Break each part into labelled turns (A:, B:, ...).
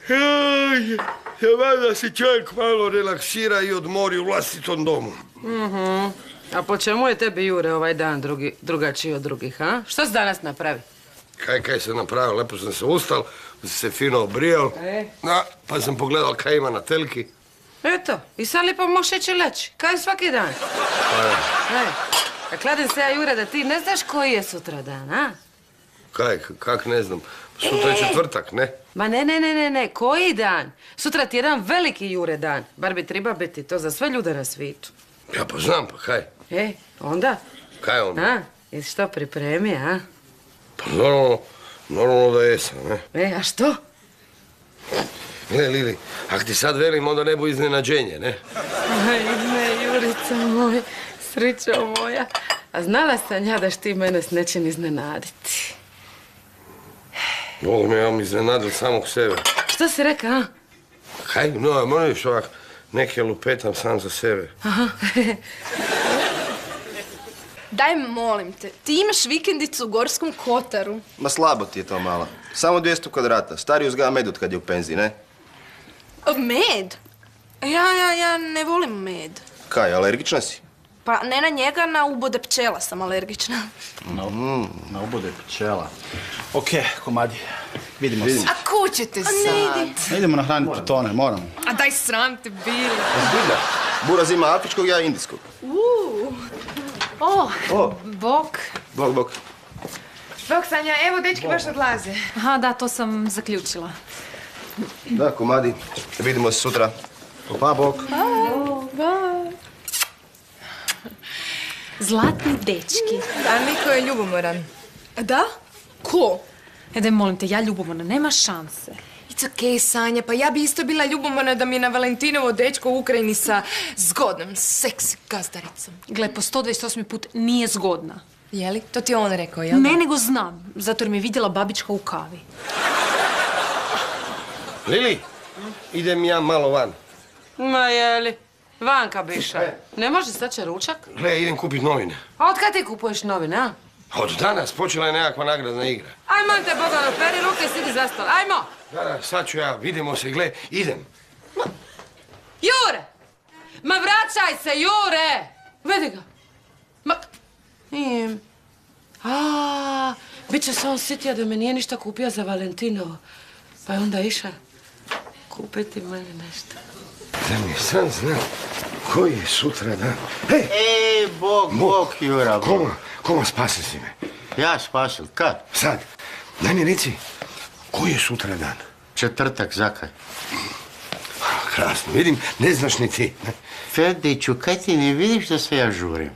A: Valjda si čovjek malo relaksira i odmori u vlastitom domu.
B: A po čemu je tebi, Jure, ovaj dan drugačiji od drugih, a? Što si danas napravi?
A: Kaj sam napravio? Lepo sam se ustal, se fino obrijal, pa sam pogledal kaj ima na telki.
B: Eto, i sad lijepo možeš ići leći, kao svaki dan. A kladim se ja, Jure, da ti ne znaš koji je sutra dan, a?
A: Kak ne znam, sutra je četvrtak, ne?
B: Ma ne, koji dan? Sutra ti je jedan veliki, Jure, dan. Bar bi treba biti to za sve ljude na svijetu.
A: Ja pa znam, pa kaj?
B: Onda?
A: Kaj onda?
B: A, jesi što pripremio, a?
A: Pa normalno da jesam, ne?
B: A što?
A: Gle, Lili, ako ti sad velim, onda ne bu iznenađenje, ne?
B: Aj, ne, Jurica moj, srićo moja. A znala sam ja da ti mene s nečim iznenaditi.
A: Bog me, ja mi iznenadil samog sebe.
B: Što si rekao, a?
A: Kaj? No, moram još ovak, neke lupetam sam za sebe.
B: Aha.
C: Daj, molim te, ti imaš vikendicu u Gorskom Kotaru.
D: Ma slabo ti je to malo. Samo 200 kvadrata. Stari uzgaja med od kad je u penziji, ne?
C: Med? Ja ne volim med.
D: Kaj, alergična si?
C: Pa ne na njega, na ubode pčela sam alergična.
E: Na ubode pčela. Okej, komadi. Vidimo se.
C: A ko ćete sad?
E: Idemo nahraniti tone, moramo.
C: A daj sram te bili.
D: Zbilja. Buraz ima afričkog, ja indijskog.
F: Bok.
D: Bok.
F: Bok, Sanja, evo, dečki baš odlaze.
G: Aha, da, to sam zaključila.
D: Da, komadi. Vidimo se sutra.
E: Pa, bok.
G: Zlatni dečki.
F: A Niko je ljubomoran.
C: Da? Ko?
G: Daj, molim te, ja ljubomorna, nema šanse.
F: It's okej, Sanja, pa ja bi isto bila ljubomorna da mi je na Valentinovo dečko u Ukrajini sa zgodnom, seksi gazdaricom.
G: Gle, po 128. put nije zgodna.
F: Jeli? To ti je on rekao, jel?
G: Ne, nego znam, zato jer mi je vidjela babička u kavi.
A: Lili, idem ja malo van.
B: Ma jeli, vanka biša. Ne može staći ručak?
A: Gle, idem kupit novine.
B: A od kad ti kupuješ novine, a?
A: Od danas počela je nekakva nagradna igra.
B: Ajmo te, Bogdan, operi ruke i sidi za stol. Ajmo!
A: Da, sad ću ja, vidimo se, gle, idem.
B: Jure! Ma vraćaj se, Jure! Vidi ga. Ma... Bit će se on sitio da me nije ništa kupio za Valentinovo. Pa je onda išao kupiti meni nešto.
A: Da mi sam znam koji je sutra dan. Hej!
E: Bok, Jura.
A: Koma spasio si me?
E: Ja spasil, kad?
A: Sad, daj mi reci, koji je sutra dan?
E: Četvrtak, zakaj?
A: Krasno, vidim, ne znaš ni ti.
E: Fediću, kaj ti ne vidiš da se ja žurim?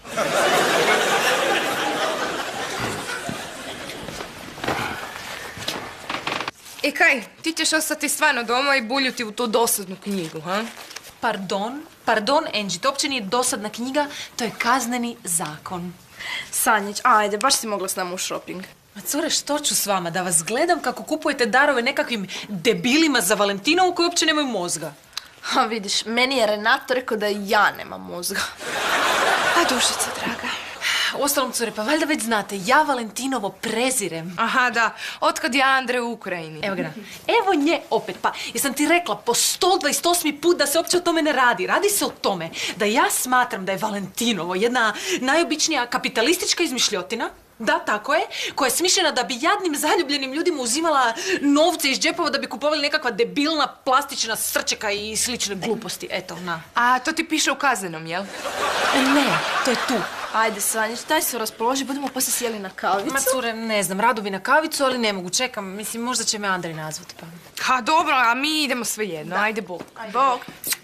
F: I kaj, ti ćeš ostati stvarno doma i buljuti u tu dosadnu knjigu, ha?
G: Pardon, Angie, to uopće nije dosadna knjiga, to je kazneni zakon.
C: Sanjić, ajde, baš si mogla s nama u shopping.
G: Ma cure, što ću s vama? Da vas gledam kako kupujete darove nekakvim debilima za Valentinovu koji uopće nemaju mozga.
C: Ha, vidiš, meni je Renato rekao da ja nemam mozga. A dušica, draga.
G: Uostalom, cure, pa valjda već znate, ja Valentinovo prezirem.
F: Aha, da. Otkad je Andre u Ukrajini?
G: Evo ga, evo nje opet. Pa, jesam ti rekla po 128. put da se uopće o tome ne radi. Radi se o tome da ja smatram da je Valentinovo jedna najobičnija kapitalistička izmišljotina. Da, tako je. Koja je smišljena da bi jadnim zaljubljenim ljudima uzimala novce iz džepova da bi kupovali nekakva debilna plastična srčeka i slične gluposti. Eto, na.
F: A to ti piše u kaznenom, jel?
G: Ne, to je tu.
C: Ajde, Sanjić, daj se raspoloži, budemo poslije sjeli na kavicu.
G: Ma cure, ne znam, rado bi na kavicu, ali ne mogu, čekam. Mislim, možda će me Andrej nazvati, pa.
F: Ha, dobro, a mi idemo sve jedno. Ajde, bok.
C: Bok.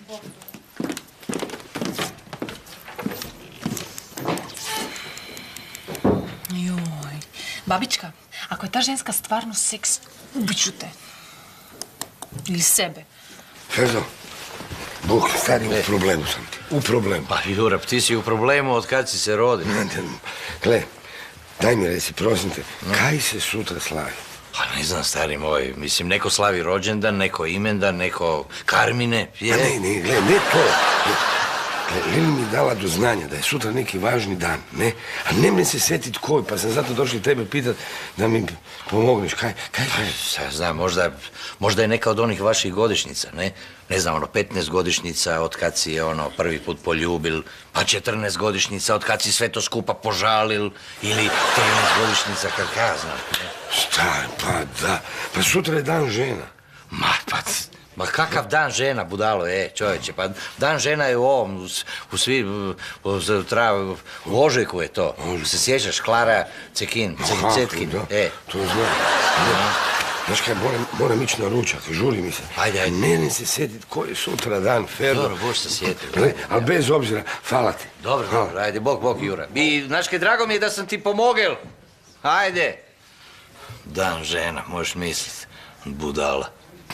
G: Joj, babička, ako je ta ženska stvarno seks, ubiću te. Ili sebe.
A: Ferdo, Bog, stari, u problemu sam ti. U problemu.
H: Pa, Jurap, ti si u problemu od kad si se rodio.
A: Gle, daj mi reci, prosim te, kaj se sutra slavi?
H: Pa ne znam, stari moj, mislim, neko slavi rođendan, neko imendan, neko karmine.
A: Pa ne, gle, ne to. Lili mi je dala do znanja da je sutra neki važni dan, ne? A ne mi se sjetit koji, pa sam zato došli tebe pitat da mi pomogneš. Kaj?
H: Sad znam, možda je neka od onih vaših godišnjica, ne? Ne znam, 15 godišnjica od kad si je prvi put poljubil, pa 14 godišnjica od kad si sve to skupa požalil, ili 13 godišnjica kad ja znam, ne?
A: Šta, pa da, pa sutra je dan žena.
H: Ma kakav dan žena, budalo, čovječe, pa dan žena je u ovom, u ožujku je to. Se sjećaš, Klara Cetkin.
A: To znam. Znaš kaj, moram ići na ručak, žuri mi se.
H: Ajde.
A: Mene se sjetit koji je sutra dan, Ferdo.
H: Dobro, boš se sjetio.
A: Ali bez obzira, hvala ti.
H: Dobro, ajde, bok, Jura. I, znaš kaj, drago mi je da sam ti pomogel. Ajde. Dan žena, možeš mislit. Budala.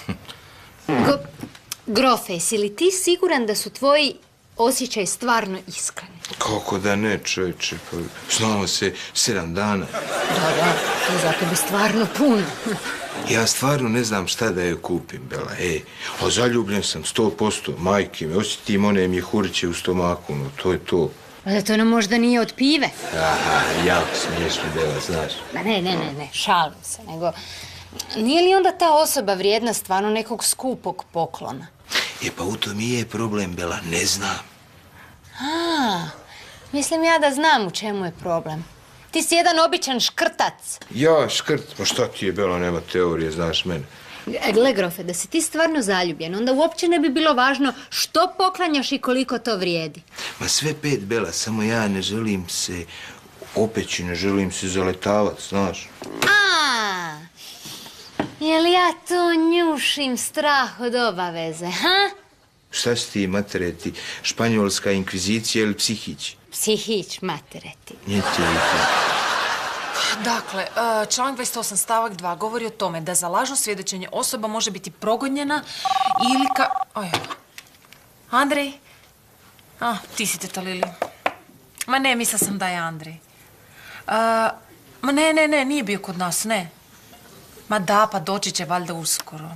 I: Grofe, jesi li ti siguran da su tvoji osjećaji stvarno iskreni?
J: Kako da ne, čovječe, pa znamo se 7 dana.
I: Da, to je za tebe stvarno puno.
J: Ja stvarno ne znam šta da joj kupim, Bela, a zaljubljen sam 100%, majke mi, osjetim one mjehuriće u stomaku, no to je to.
I: A da to ono možda nije od pive?
J: Aha, jako smiješno, Bela, znaš.
I: Ma ne, šalim se, nego... Nije li onda ta osoba vrijedna stvarno nekog skupog poklona?
J: Pa u tom i je problem, Bela, ne znam.
I: Mislim ja da znam u čemu je problem. Ti si jedan običan škrtac.
J: Ja, škrt? Pa šta ti je, Bela, nema teorije, znaš mene.
I: Gle, Grofe, da si ti stvarno zaljubljen, onda uopće ne bi bilo važno što poklanjaš i koliko to vrijedi.
J: Ma sve 5, Bela, samo ja ne želim se opeći, ne želim se zaletavat, znaš.
I: Jel ja to njušim strah od obaveze, ha?
J: Šta si ti, matereti, španjolska inkvizicija ili psihić?
I: Psihić, matereti.
J: Nije ti vidjeti.
G: Dakle, članak 28 stavak 2 govori o tome da za lažno svjedočenje osoba može biti progonjena ili Andrej? Ti si teta Lili. Ma ne, mislila sam da je Andrej. Ma ne, nije bio kod nas, ne. Ma da, pa doći će valjda uskoro.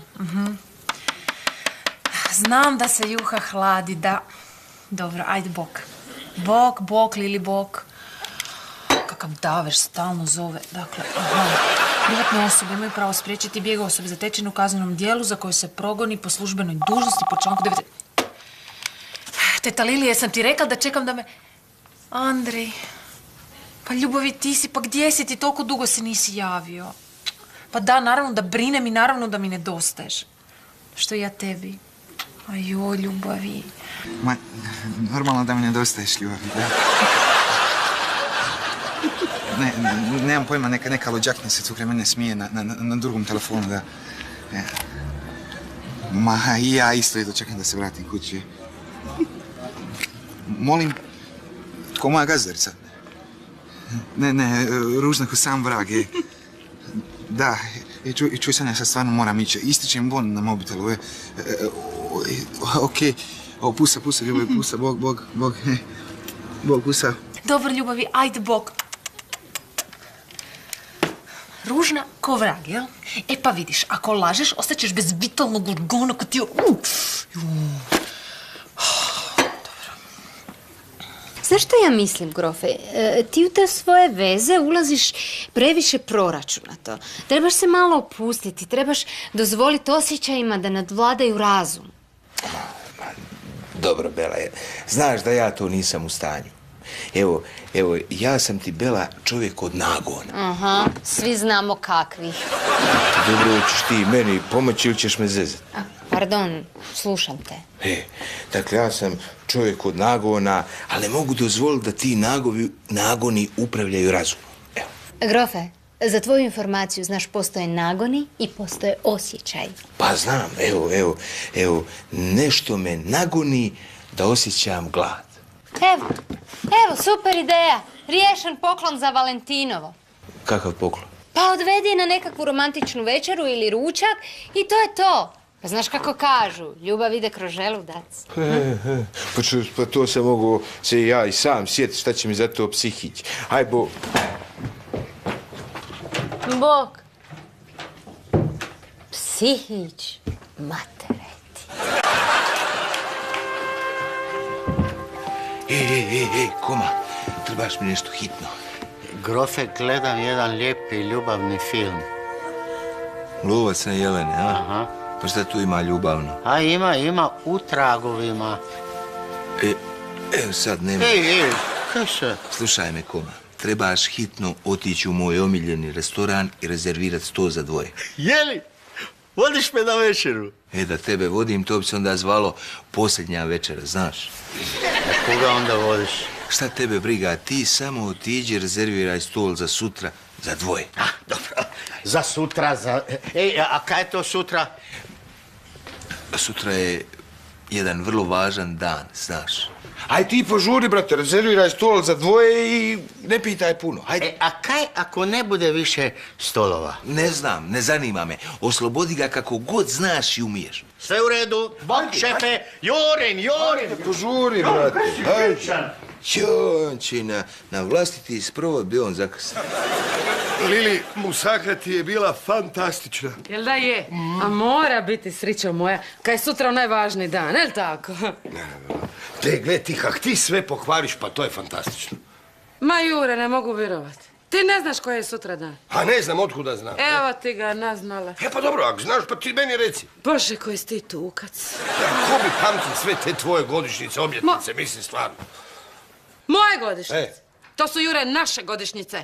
G: Znam da se juha hladi, da. Dobro, ajde, bok. Bok, Lili, bok. Kakav daver stalno zove. Dakle, privatne osobe imaju pravo spriječiti bijeg osobe zatečene u kaznenom dijelu za koje se progoni po službenoj dužnosti po članku 9. Teta Lili, jesam ti rekla da čekam da me... Andrej, pa ljubavi ti si, pa gdje si ti, toliko dugo se nisi javio. Pa da, naravno da brinem i naravno da mi nedostaješ. Što ja tebi? Ajoj, ljubavi.
K: Ma, normalno da mi nedostaješ, ljubavi, da. Nemam pojma, neka luđakna se tu kraj mene smije na drugom telefonu, da. Ma, i ja isto jedno čekam da se vratim kući. Molim, tko moja gazdarica? Ne, ružna ko sam vrag, Da, čuj Sanja, sad stvarno moram ići. Ističem bon na mobitelu, okej. Pusa, ljubavi, pusa, Bog, pusa.
G: Dobro, ljubavi, ajde, Bog. Ružna ko vrag, jel? Pa vidiš, ako lažeš, ostaćeš bez vitalnog organa kad ti je...
I: Znaš što ja mislim, Grofe? Ti u te svoje veze ulaziš previše proračunato. Trebaš se malo opustiti, trebaš dozvoliti osjećajima da nadvladaju razum.
J: Dobro, Bela, znaš da ja to nisam u stanju. Evo, ja sam ti, Bela, čovjek od nagona.
I: Svi znamo kakvih.
J: Dobro, hoćeš ti meni pomoći ili ćeš me zezati?
I: Pardon, slušam te.
J: Dakle, ja sam čovjek od nagona, ali ne mogu dozvoliti da ti nagoni upravljaju razumom. Evo.
I: Grofe, za tvoju informaciju, znaš, postoje nagoni i postoje osjećaj.
J: Pa znam, evo, nešto me nagoni da osjećam glad.
I: Evo, super ideja. Riješen poklon za Valentinovo.
J: Kakav poklon?
I: Pa odvedi je na nekakvu romantičnu večeru ili ručak i to je to. Pa znaš kako kažu, ljubav ide kroz želudac.
J: Pa to se mogu se ja i sam sjetiti, šta će mi za to psihić. Aj, Bog.
I: Bog. Psihić, matereti.
J: Koma, trebaš mi nešto hitno.
E: Grofe, gledam jedan lijepi ljubavni film.
J: Lovac na jelene, a?
E: Aha.
J: Pa šta tu ima ljubavno?
E: A ima u tragovima.
J: Evo sad nema.
E: Kaj se?
J: Slušaj me, Koma. Trebaš hitno otići u moj omiljeni restoran i rezervirati sto za dvoje.
E: Jeli? Vodiš me na večeru?
J: Da tebe vodim, to bi se onda zvalo posljednja večera, znaš?
E: A koga onda vodiš?
J: Šta tebe briga, ti samo otiđi, rezerviraj stol za sutra, za dvoje.
E: Dobro. Za sutra, a kaj je to sutra?
J: Sutra je jedan vrlo važan dan, znaš.
A: Aj ti požuri, brate, rezerviraj stol za dvoje i ne pitaj puno. Hajde.
E: A kaj ako ne bude više stolova?
J: Ne znam, ne zanima me. Oslobodi ga kako god znaš i umiješ.
E: Sve u redu. Bok, šefe. Jorin.
J: Požuri, brate. On će na vlastiti sprovod bi on zakasnio.
A: Lili, musaka ti je bila fantastična.
B: Jel da je? A mora biti, srićo moja, kaj je sutra onaj važni dan, jel tako?
A: Gled ti, kak ti sve pokvariš, pa to je fantastično.
B: Ma Jure, ne mogu vjerovati. Ti ne znaš koji je sutra dan.
A: A ne znam, otkuda znam.
B: Evo ti ga naznala.
A: Pa dobro, ako znaš, pa ti meni reci.
B: Bože, koji si ti tukac.
A: Ko bi pamti sve te tvoje godišnjice, obljetnice, mislim stvarno.
B: Moje godišnjice? To su, Jure, naše godišnjice.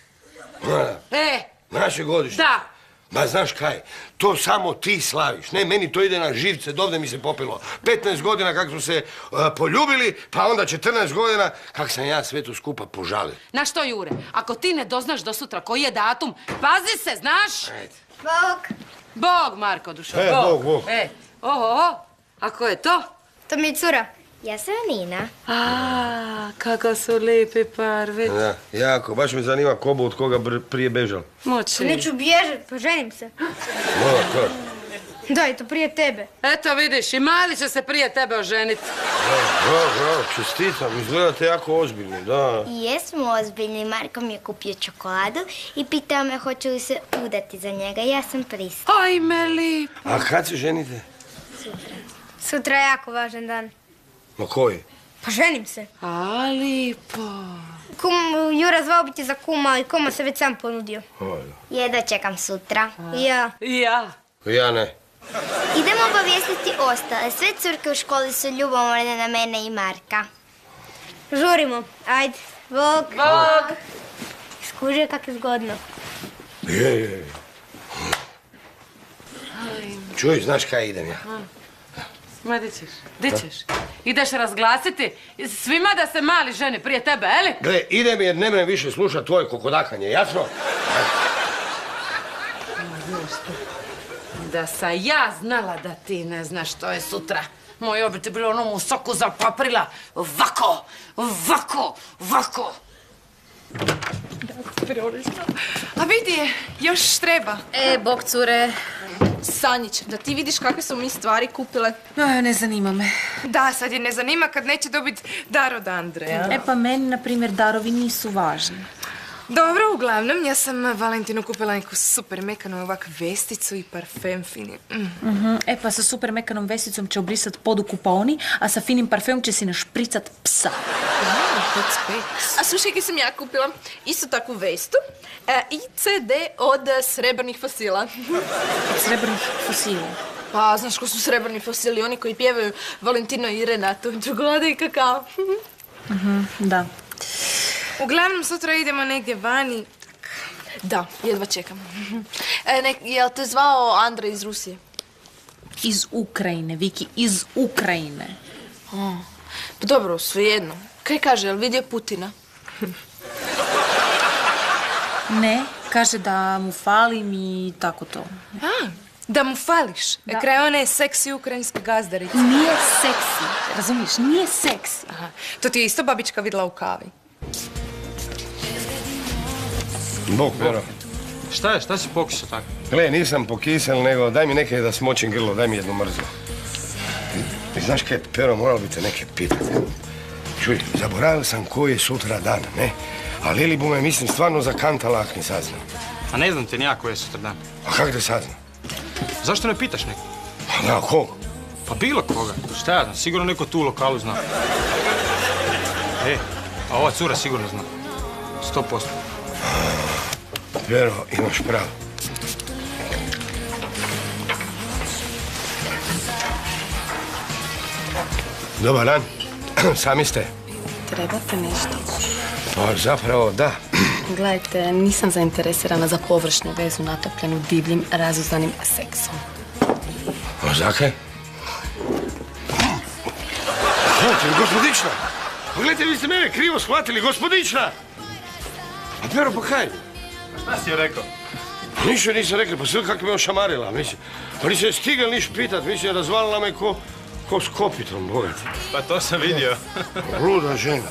A: Naše godišnjice?
B: Da.
A: Ma znaš kaj, to samo ti slaviš. Ne, meni to ide na živce, dovde mi se popilo. 15 godina kak smo se poljubili, pa onda 14 godina kak sam ja sve to skupa požalio.
B: Na što, Jure? Ako ti ne doznaš do sutra koji je datum, pazi se, znaš?
A: Ajde.
B: Bog, Marko, dušo.
A: Bog.
B: A ko je to?
L: To mi je cura. Ja sam Nina.
B: Kako su lijepi par, već.
A: Da, jako, baš me zanima ko bu od koga prije bežal.
B: Moći.
L: Neću bježat, pa ženim se.
A: Kako?
L: Da, i to prije tebe.
B: Eto vidiš, i mali će se prije tebe oženiti.
A: Bravo, čestitam, izgledate jako ozbiljni, da.
L: Jesmo ozbiljni, Marko mi je kupio čokoladu i pitao me hoću li se udati za njega. Ja sam pristala.
B: Ajme lipo.
A: A kad se ženite?
L: Sutra je jako važan dan.
A: Ma koji?
L: Pa ženim se.
B: A, lipo.
L: Jura zvao bi te za kuma, ali kuma se već sam ponudio. Jedva čekam sutra. Ja.
B: Ja
A: ne.
L: Idemo obavijestiti ostale. Sve curke u školi su ljubomorne na mene i Marka. Žurimo. Ajde. Bog. Skužio kak je zgodno.
A: Je. Čuj, znaš kaj idem ja?
B: Ma, di ćeš? Ideš razglasiti svima da se mali ženi prije tebe, eli?
A: Gle, idem jer ne mrem više slušat tvoje kokodakanje, jasno?
B: Da sam ja znala da ti ne znaš što je sutra. Moj bi ti bilo onom u soku zapaprila. Vako.
F: A vidi je, još treba.
C: Bog cure. Sanjić, da ti vidiš kakve su mi stvari kupile.
G: Ne zanima me.
F: Da, sad je ne zanima kad neće dobiti dar od Andreja.
G: Pa meni, na primjer, darovi nisu važni.
F: Dobro, uglavnom, ja sam Valentinu kupila neku super mekanu ovak vesticu i parfem fini.
G: Pa sa super mekanom vesticom će obrisat pod u kupaoni, a sa finim parfemom će si našpricat psa.
C: A slušaj, kaj sam ja kupila? Isto takvu vestu i CD od srebrnih fosila.
G: Od srebrnih fosila?
C: Pa, znaš ko su srebrni fosili? Oni koji pjevaju Valentino i Renato, čokolada i kakao.
G: Da.
F: Uglavnom, sutra idemo negdje vani.
C: Da, jedva čekam. Jel te zvao Andrej iz Rusije?
G: Iz Ukrajine, Viki, iz Ukrajine.
C: Pa dobro, svejedno. Kaj kaže, jel vidio Putina?
G: Ne, kaže da mu falim i tako to.
F: Da mu fališ? Kraj one seksi ukrajinske gazdarice.
G: Nije seksi, razumiješ, nije seksi.
F: To ti je isto babička vidjela u kavi.
A: Bog, Pero.
M: Šta si pokisao tako?
A: Gle, nisam pokisel, nego daj mi neke da smočim grlo, daj mi jednu mrzlo. I znaš kaj, Pero, moralo bi te neke pitati. Čuj, zaboravio sam koji je sutra dan, ne? A Lili bu me, mislim, stvarno zakantala ak ni saznam.
M: A ne znam te nija koji je sutra dan.
A: A kak da saznam?
M: Zašto ne pitaš neko?
A: Pa da, koga?
M: Pa bilo koga. Šta ja znam, sigurno neko tu u lokalu zna. A ova cura sigurno zna. 100%.
A: Pero, imaš pravo. Dobar dan. Sami ste?
N: Trebate nešto?
A: Pa zapravo da.
N: Gledajte, nisam zainteresirana za površnu vezu natopljenu divljim, razuzanim seksom.
A: A zakaj? Gledajte, gospodična! Gledajte, vi ste mene krivo shvatili, gospodična! A Pero, pa kaj?
M: Šta si joj rekao?
A: Ništa nisam rekli, pa sve kako me ošamarila, mislim. Pa nisam je stigla niš pitat, mislim, je razvalila me ko s kopitom, bogati.
M: Pa to sam vidio.
A: Luda žena.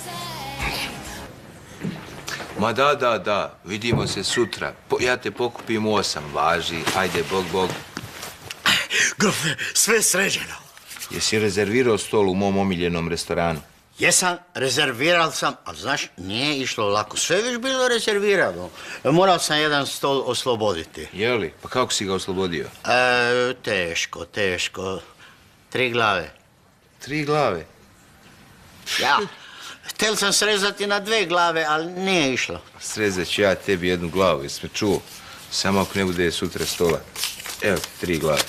J: Ma da, vidimo se sutra. Ja te pokupim u 8, važi, ajde, bog.
E: Grofe, sve sređeno.
J: Jesi rezervirao stol u mom omiljenom restoranu?
E: Jesam, rezervirao sam, ali znaš, nije išlo lako. Sve je već bilo rezervirano. Morao sam jedan stol osloboditi.
J: Je li? Pa kako si ga oslobodio?
E: Teško. 3 glave.
J: 3 glave?
E: Ja. Htjel sam srezati na 2 glave, ali nije išlo.
J: Srezat ću ja tebi 1 glavu, jesi me čuo? Samo ako ne bude sutra stola. Evo ti 3 glave.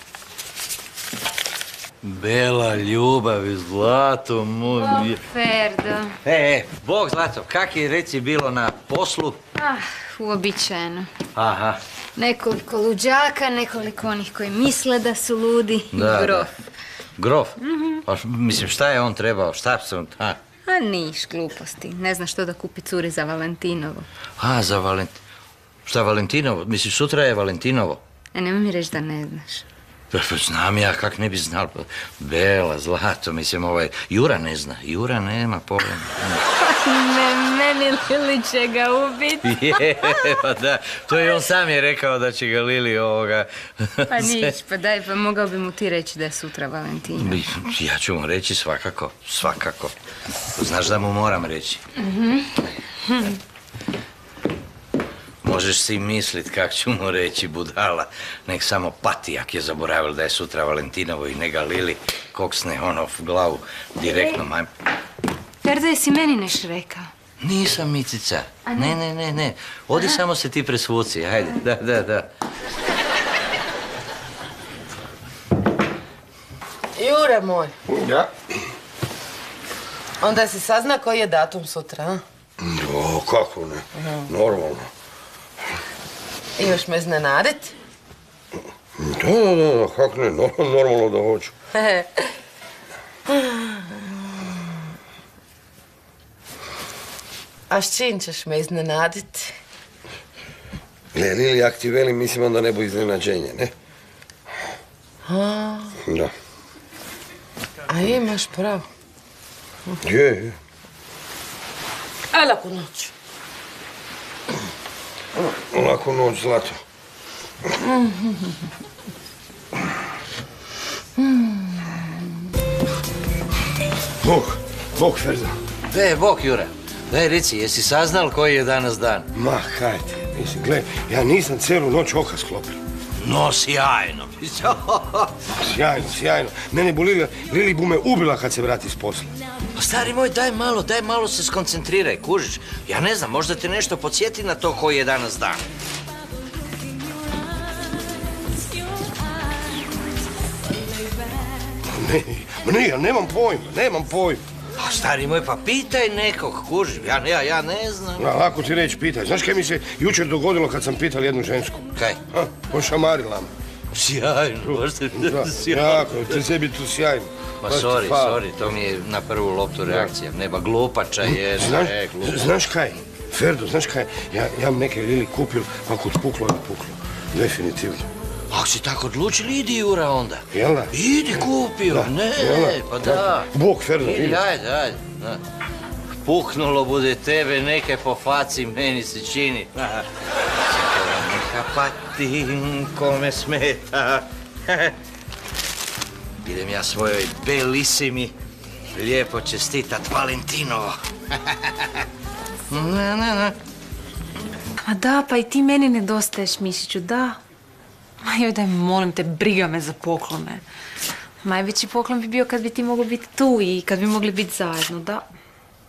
H: Bela ljubavi, zlato moj.
I: Bog, Ferdo.
H: Bog, zlato, kak je reci bilo na poslu?
I: Uobičajeno.
H: Aha.
I: Nekoliko luđaka, nekoliko onih koji misle da su ludi.
H: Da,
I: Grof.
H: Grof? Pa, mislim, šta je on trebao? Šta se on...
I: A niš, gluposti. Ne zna što da kupi curi za Valentinovo.
H: Za Valentinovo. Šta Valentinovo? Misliš, sutra je Valentinovo?
I: Nemoj mi reći da ne znaš.
H: Znam ja, kak ne bi znal. Bela, zlato, mislim, Jura ne zna. Jura nema pojma.
I: Meni Lili će ga ubiti.
H: Pa da, to i on sam je rekao da će ga Lili ovoga...
I: Pa niš, pa daj, pa mogao bi mu ti reći da je sutra Valentina.
H: Ja ću mu reći svakako. Znaš da mu moram reći. Možeš si mislit kak ću mu reći, budala. Nek samo pati, ak je zaboravil da je sutra Valentinovo i nega Lili koksne glavu direktno.
I: Ferdo, jesi meni neš rekao?
H: Nisam, Micica. Ne. Odi samo se ti presvuci, ajde. Da.
B: Jure moj.
A: Ja?
B: Onda si sazna koji je datum sutra, a?
A: Kako ne? Normalno.
B: I još me iznenaditi?
A: Da, kako ne? Normalno da hoću.
B: A s čim ćeš me iznenaditi?
A: Lili, jak ti velim, mislim onda ne bu iznenađenje, ne? Da.
B: A imaš pravo.
A: Je.
B: Aj, laku noć.
A: Laku noć, zlato. Bog, Ferdo.
H: Bog, Jura. Daj, reci, jesi saznal koji je danas dan?
A: Ma, kaj ti, mislim, gledaj, ja nisam cijelu noć oka sklopio.
H: No, sjajno.
A: Sjajno. Mene bu Lili bu me ubila kad se vrati s posla.
H: Pa stari moj, daj malo se skoncentriraj, kužiš. Ja ne znam, možda te nešto podsjeti na to koji je danas dan.
A: Ne, ja nemam pojma.
H: A stari moj, pa pitaj nekog, kužiš. Ja ne znam.
A: Lako ti reći, pitaj. Znaš kaj mi se jučer dogodilo kad sam pital jednu žensku?
H: Kaj?
A: Ošamarila me.
H: Sjajno, baš te sjajno.
A: Jako, te sebi tu sjajno.
H: Ma sorry, to mi je na prvu loptu reakcija. Neba glupača je,
A: Znaš kaj, Ferdo, ja imam neke Lili kupil, pa kod puklo je puklo. Definitivno.
H: Ako si tako odlučili, idi Jura onda.
A: Jel da?
H: Idi kupio, pa da.
A: Bog, Ferdo,
H: idi. Ajde. Puknulo bude tebe neke po faci, meni se čini. Neka patim kome smeta. Idem ja svojoj Belisimi lijepo čestitat Valentinovo.
G: A da, pa i ti meni nedostaješ, Mišiću, da. Ma joj, daj, molim te, briga me za poklone. Najveći poklon bi bio kad bi ti mogao biti tu i kad bi mogli biti zajedno, da.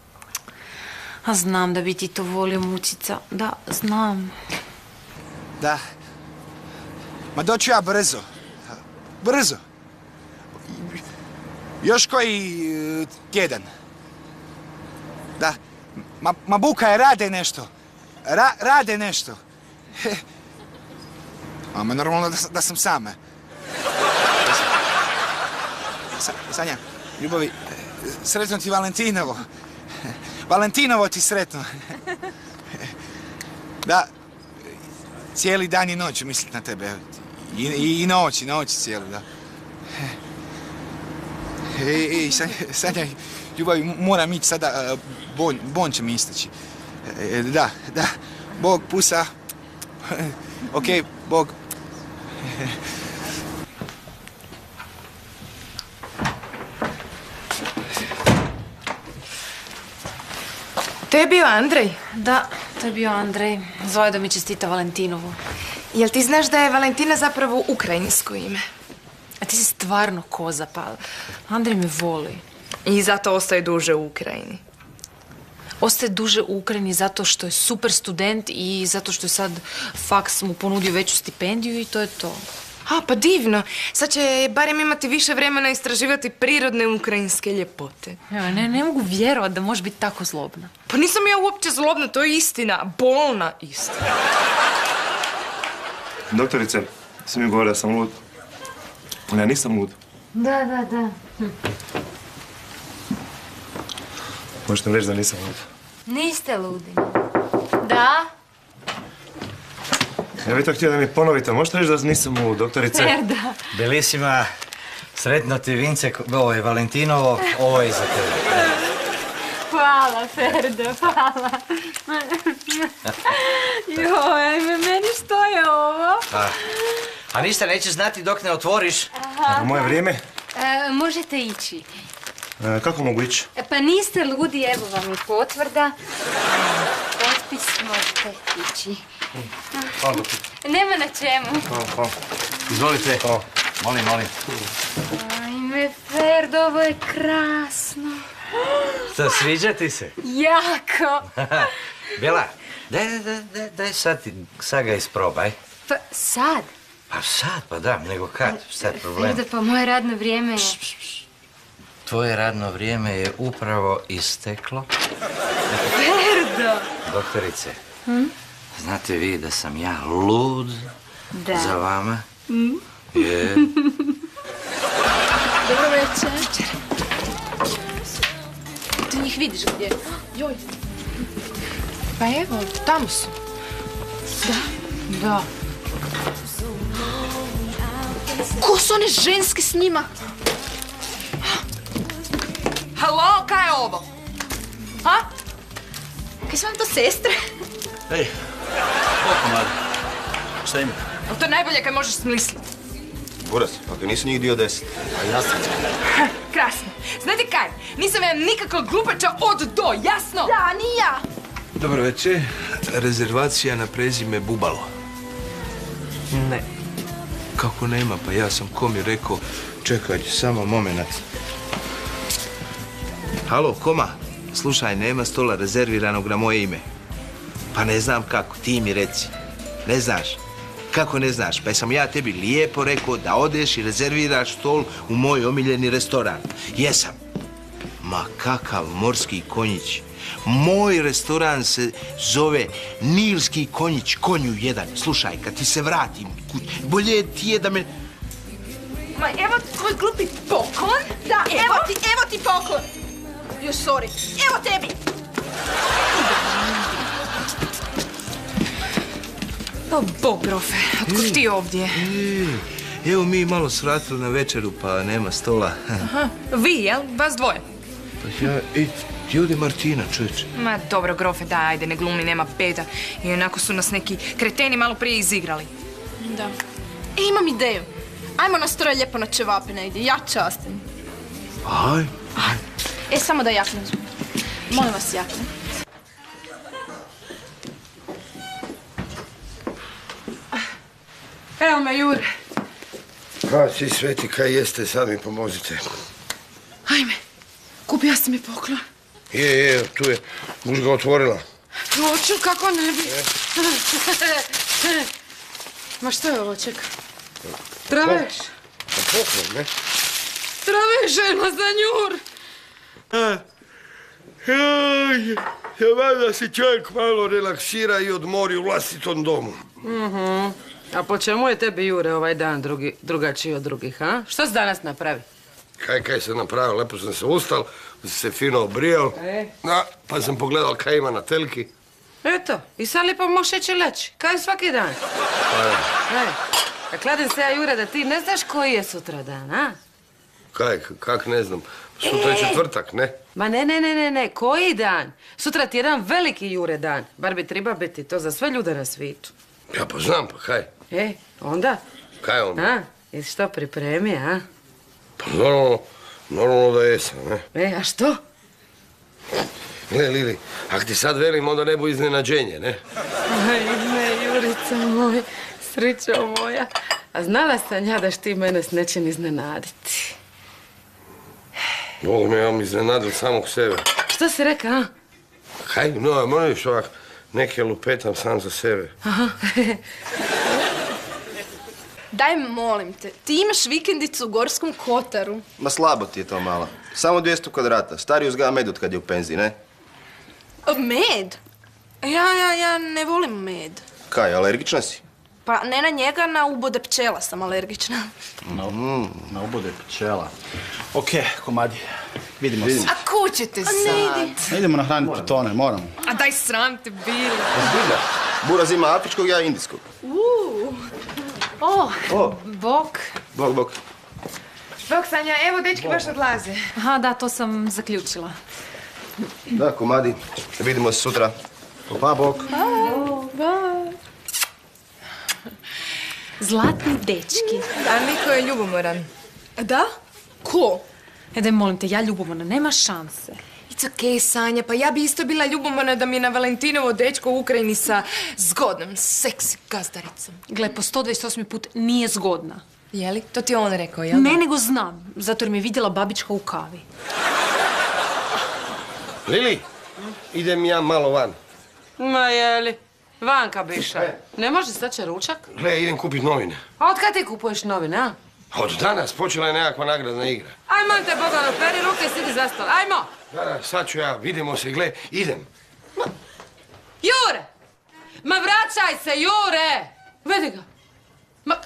G: A znam da bi ti to volio, Mucica. Da, znam.
K: Da. Ma doću ja brzo. Brzo. Još koji tjedan. Da. Ma Buka, rade nešto. Rade nešto. Ma normalno da sam sam. Sanja, ljubavi, sretno ti Valentinovo. Valentinovo ti sretno. Da, cijeli dan i noć mislim na tebe. I noć cijeli, da. Sanja, ljubavi, moram ići sada, bon će mi isteći. Da, Bog pusa. Okej, Bog.
F: To je bio Andrej?
G: Da, to je bio Andrej. Zvao je da mi čestita Valentinovu.
F: Jel ti znaš da je Valentina zapravo ukrajinsko ime?
G: A ti si stvarno koza, pa Andrej me voli.
F: I zato ostaje duže u Ukrajini.
G: Ostaje duže u Ukrajini zato što je super student i zato što je sad faks mu ponudio veću stipendiju i to je to.
F: A, pa divno. Sad će barem imati više vremena istraživati prirodne ukrajinske ljepote.
G: Ja, ne mogu vjerovat da može biti tako zlobna.
F: Pa nisam ja uopće zlobna, to je istina. Bolna istina.
O: Doktorice, svi mi govore da sam lud. Ali ja nisam lud.
I: Da.
O: Možete mi reći da nisam lud?
I: Niste ludi. Da?
O: Ja bih to htio da mi ponovite. Možete reći da nisam lud, doktorice?
I: Da.
H: Belisima, sretno ti Vince, ovo je Valentinovo, ovo je za tebe.
I: Hvala, Ferdo, hvala. Joj, meni što je ovo?
H: A ništa neće znati dok ne otvoriš.
O: Moje vrijeme?
I: Možete ići.
O: Kako mogu ići?
I: Pa niste ludi, evo vam i potvrda. Potpis možete ići.
O: Hvala.
I: Nema na čemu.
O: Hvala.
H: Izvolite. Molim.
I: Ajme, Ferdo, ovo je krasno.
H: Šta, sviđa ti se?
I: Jako.
H: Bela, daj sad ga isprobaj.
I: Pa sad?
H: Pa sad, pa da, nego kad, šta je problem?
I: Ferdo, pa moje radno vrijeme je...
H: Tvoje radno vrijeme je upravo isteklo.
I: Ferdo!
H: Doktorice, znate vi da sam ja lud za vama? Je.
C: Dobro večer. Ti njih vidiš gdje? Joj.
F: Pa evo, tamo su. Da.
C: Ko su one ženske s njima?
F: Halo, kaj je ovo? Ha?
C: Kaj su vam to sestre?
H: Ej, koliko mladi? Šta ima?
F: Ali to je najbolje kaj možeš smisliti.
D: Buras, ako nisu njih dio 10.
H: A jasno.
F: Krasno. Znate kaj? Nisam ja nikakva glupača od do, jasno?
C: Da, ni ja.
J: Dobro večer. Rezervacija na prezime Bubalo.
K: Ne.
J: Kako nema? Pa ja sam Komi rekao, čekaj, samo momenat. Halo, Koma, slušaj, nema stola rezerviranog na moje ime. Pa ne znam kako, ti mi reci. Ne znaš? Kako ne znaš? Pa sam ja tebi lijepo rekao da odeš i rezerviraš stol u moj omiljeni restoran. Jesam. Ma kakav morski konjić. Moj restoran se zove Nilski konjić, konju jedan. Slušaj, kad ti se vratim kući, bolje ti je da me...
C: Ma evo tvoj glupi poklon. Da, evo ti poklon. Jo, sorry. Evo tebi.
F: Pa Bog, grofe, otkud ti ovdje?
J: Evo mi malo svratili na večeru, pa nema stola.
F: Aha, vi, jel? Vas dvoje?
J: Pa ja, ti ovdje Martina, čovječe.
F: Ma dobro, grofe, daj, ajde, ne glumi, nema peda. I onako su nas neki kreteni malo prije izigrali.
C: Da. Imam ideju. Ajmo nas troje lijepo na ćevape negdje. Ja častim.
J: Aj.
C: Samo da jakne uzmem. Molim vas, jakne.
B: Evo me, Jure.
A: Kaj si sveti, kaj jeste, sami pomozite.
B: Ajme, kupio si mi poklon.
A: Je, tu je. Už ga otvorila.
B: Hoću, kako ne bi. Ma što je ovo, čekaj? Traveš?
A: Poklon, ne?
B: Traveš, žena za njur.
A: Valjda se čovjek malo relaksira i odmori u vlastitom domu.
B: A po čemu je tebi, Jure, ovaj dan drugačiji od drugih, a? Što si danas napravi?
A: Kaj sam napravio? Lepo sam se ustal, se fino obrijal. Pa sam pogledal kaj ima na telki.
B: Eto, i sad lijepo možeš ići leći. Kaj svaki dan? A kladim se ja, Jure, da ti ne znaš koji je sutra dan, a?
A: Kak ne znam. Sutra je četvrtak, ne?
B: Ma ne, koji dan? Sutra ti je jedan veliki, Jure, dan. Bar bi treba biti to za sve ljude na svijetu.
A: Ja pa znam, pa kaj?
B: Onda?
A: Kaj onda?
B: A, jesi što pripremi, a?
A: Pa normalno da jesam, ne?
B: A što?
A: Gle, Lili, ak ti sad velim, onda ne bu iznenađenje, ne?
B: Aj, ne, Jurica moj, srećo moja. A znala sam ja da ćeš ti mene s nečim iznenaditi.
A: Bog me, ja mi iznenadil samog sebe.
B: Što si reka, a?
A: Kaj? No, možeš ovak, neke lupetam sam za sebe.
B: Aha.
C: Daj, molim te, ti imaš vikendicu u Gorskom Kotaru.
D: Ma slabo ti je to malo. Samo 200 kvadrata. Stari uzgaja med od kad je u penziji, ne?
C: Med? Ja ne volim med.
D: Kaj, alergična si?
C: Pa ne na njega, na ubode pčela sam alergična.
E: Na ubode pčela. Okej, komadi. Vidimo se.
F: A kućete sad?
E: Idemo nahraniti pitone, moramo.
F: A daj sram te bilo.
D: Zbilja. Buraz ima afričkog, ja indijskog.
N: Bok.
D: Bok.
F: Bok, Sanja, evo, dečki baš odlaze.
N: Aha, da, to sam zaključila.
D: Da, komadi. Vidimo se sutra. Pa, bok.
N: Zlatni dečki.
F: A Niko je ljubomoran.
C: Da? Ko?
N: Daj, molim te, ja ljubomorna, nema šanse.
F: It's okej, Sanja, pa ja bi isto bila ljubomorna da mi je na Valentinovo dečko u Ukrajini sa zgodnom, seksi gazdaricom.
N: Gle, po 128. put nije zgodna.
F: Jeli? To ti je on rekao, jel?
N: Ne, nego znam, zato jer mi je vidjela babička u kavi.
A: Lili, idem ja malo van.
B: Ma jeli, vanka biša. Ne može staće ručak?
A: Gle, idem kupit novine.
B: A od kad ti kupuješ novine, a?
A: Od danas počela je nekakva nagradna igra.
B: Ajmo te, Bogano, peri ruke i sidi za stol. Ajmo!
A: Da, sad ću ja, vidimo se, gle, idem.
B: Jure! Ma vraćaj se, Jure! Vidi ga. Ma...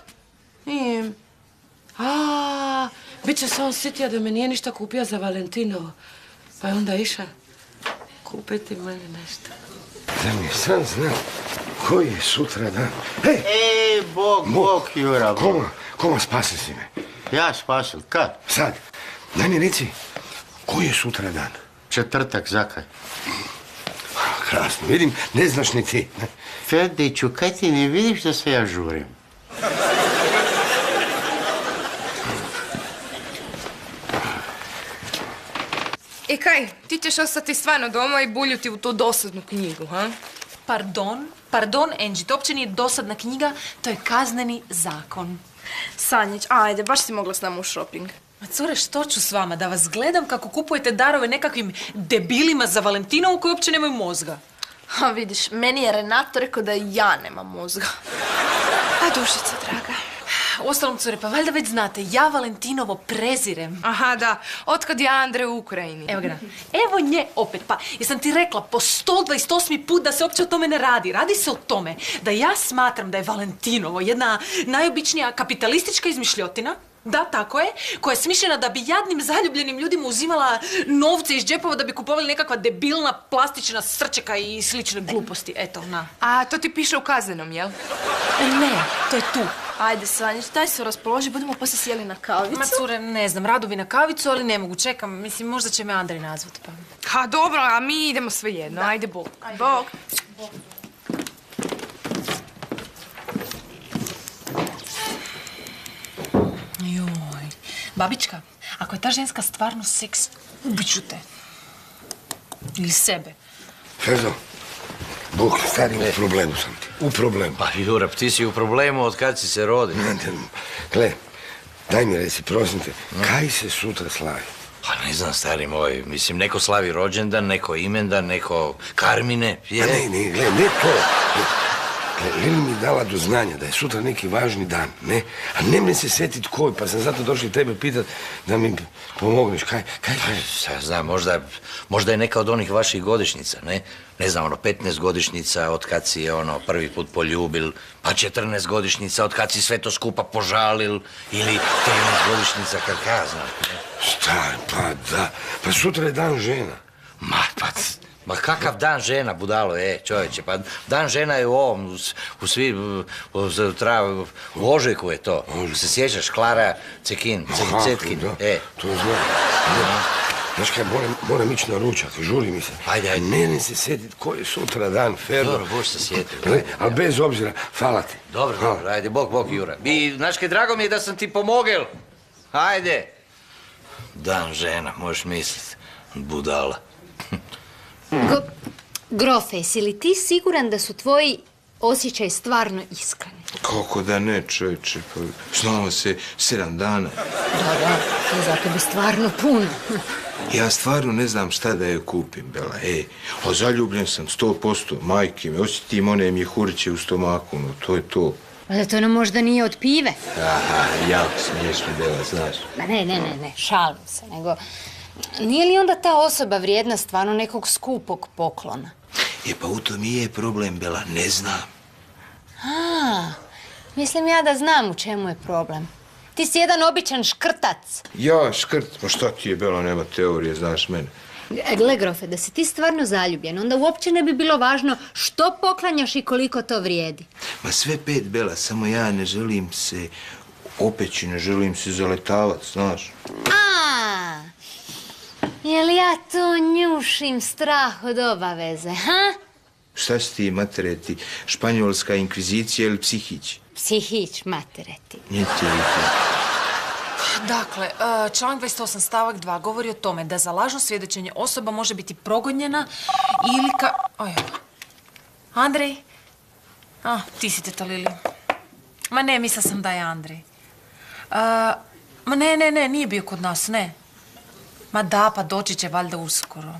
B: bit će se on sitio da me nije ništa kupio za Valentinovo. Pa je onda iša kupiti meni nešto.
A: Da mi sam znam koji je sutra dan. Hej!
E: Bok, Jura, bok.
A: Koma spasi si me?
E: Ja spasil, kad?
A: Sad. Daj mi reci, koji je sutra dan?
E: Četvrtak, zakaj?
A: Krasno, vidim, ne znaš ni ti.
E: Ferdiću, kaj ti ne vidiš da se ja žurim?
F: I kaj, ti ćeš ostati stvarno doma i buljuti u tu dosadnu knjigu, ha?
N: Pardon, Angie, to uopće nije dosadna knjiga, to je kazneni zakon.
C: Sanjić, ajde, baš si mogla s nama u shopping.
N: Ma cure, što ću s vama? Da vas gledam kako kupujete darove nekakvim debilima za Valentinovu koji uopće nemaju mozga.
C: A vidiš, meni je Renato rekao da ja nemam mozga. A dušica, draga.
N: Uostalom, cure, pa valjda već znate, ja Valentinovo prezirem.
F: Aha, da. Otkad je Andre u Ukrajini?
N: Evo ga. Evo nje opet. Pa, jesam ti rekla po 128. put da se uopće o tome ne radi. Radi se o tome da ja smatram da je Valentinovo jedna najobičnija kapitalistička izmišljotina. Da, tako je. Koja je smišljena da bi jadnim zaljubljenim ljudima uzimala novce iz džepova da bi kupovali nekakva debilna plastična srčeka i slične gluposti. Eto, na.
F: A to ti piše u kaznenom, jel?
N: Ne, to je tu.
C: Ajde, Sanjić, daj se raspoloži, budemo poslije sjeli na kavicu.
N: Ma cure, ne znam, rado bi na kavicu, ali ne mogu, čekam. Mislim, možda će me Andrej nazvat, pa.
F: Ha, dobro, a mi idemo sve jedno. Ajde, bok.
C: Bok.
N: Joj, babička, ako je ta ženska stvarno seks, ubiću te. Ili sebe.
A: Ferdo, Bog, stari, u problemu sam ti. U problemu.
H: Pa, Jurap, ti si u problemu od kad si se rodio.
A: Gle, daj mi reci, prosim te, kaj se sutra slavi?
H: Pa ne znam, stari moj, mislim, neko slavi rođendan, neko imendan, neko karmine.
A: A ne, ne to. Lili mi dala do znanja da je sutra neki važni dan, ne? A ne me se sjetit koji, pa sam zato došli tebe pitat da mi pomogneš. Kaj?
H: Ja znam, možda je neka od onih vaših godišnjica, ne? Ne znam, 15 godišnjica od kad si prvi put poljubil, pa 14 godišnjica od kad si sve to skupa požalil, ili 13 godišnjica kad ja znam.
A: Šta, pa da, pa sutra je dan žena.
H: Ma kakav dan žena, budalo, čovječe, pa dan žena je u ovom, u ožujku je to. Se sjećaš, Klara Cetkin.
A: To znam. Znaš kaj, moram ići na ručak, žuri mi se.
H: Ajde.
A: Ne se sjetit koji je sutra dan, Ferdo.
H: Dobro, boš se sjetio.
A: Ali bez obzira, hvala ti.
H: Dobro, ajde, bok, Jura. I, znaš kaj, drago mi je da sam ti pomogel. Ajde. Dan žena, možeš mislit, budala.
I: Grofe, jesi li ti siguran da su tvoji osjećaji stvarno iskreni?
J: Kako da ne, čovječe, pa znamo se 7 dana.
I: Da, zato bi stvarno puno.
J: Ja stvarno ne znam šta da joj kupim, Bela, a zaljubljen sam 100%, majke me, osjetim one mjehuriće u stomaku, no to je to.
I: A da to nam možda nije od pive?
J: Aha, jako smiješno, Bela, znaš.
I: Ma ne, šalim se, nego... Nije li onda ta osoba vrijedna stvarno nekog skupog poklona?
J: Pa u tom i je problem, Bela, ne znam.
I: Mislim ja da znam u čemu je problem. Ti si jedan običan škrtac.
J: Ja, škrt? Pa šta ti je, Bela, nema teorije, znaš mene.
I: Gle, Grofe, da si ti stvarno zaljubljen, onda uopće ne bi bilo važno što poklanjaš i koliko to vrijedi.
J: Ma sve 5, Bela, samo ja ne želim se opeći, ne želim se zaletavat, znaš.
I: Je li ja to njušim strah od obaveze, ha?
J: Šta si ti, matereti, španjolska inkvizicija ili psihić?
I: Psihić, matereti.
J: Nije ti li to.
N: Dakle, članak 28 stavak 2 govori o tome da za lažno svjedočenje osoba može biti progonjena ili Andrej? Ti si teta Lili. Ma ne, mislila sam da je Andrej. Ma ne, nije bio kod nas, ne. Ma da, pa doći će valjda uskoro.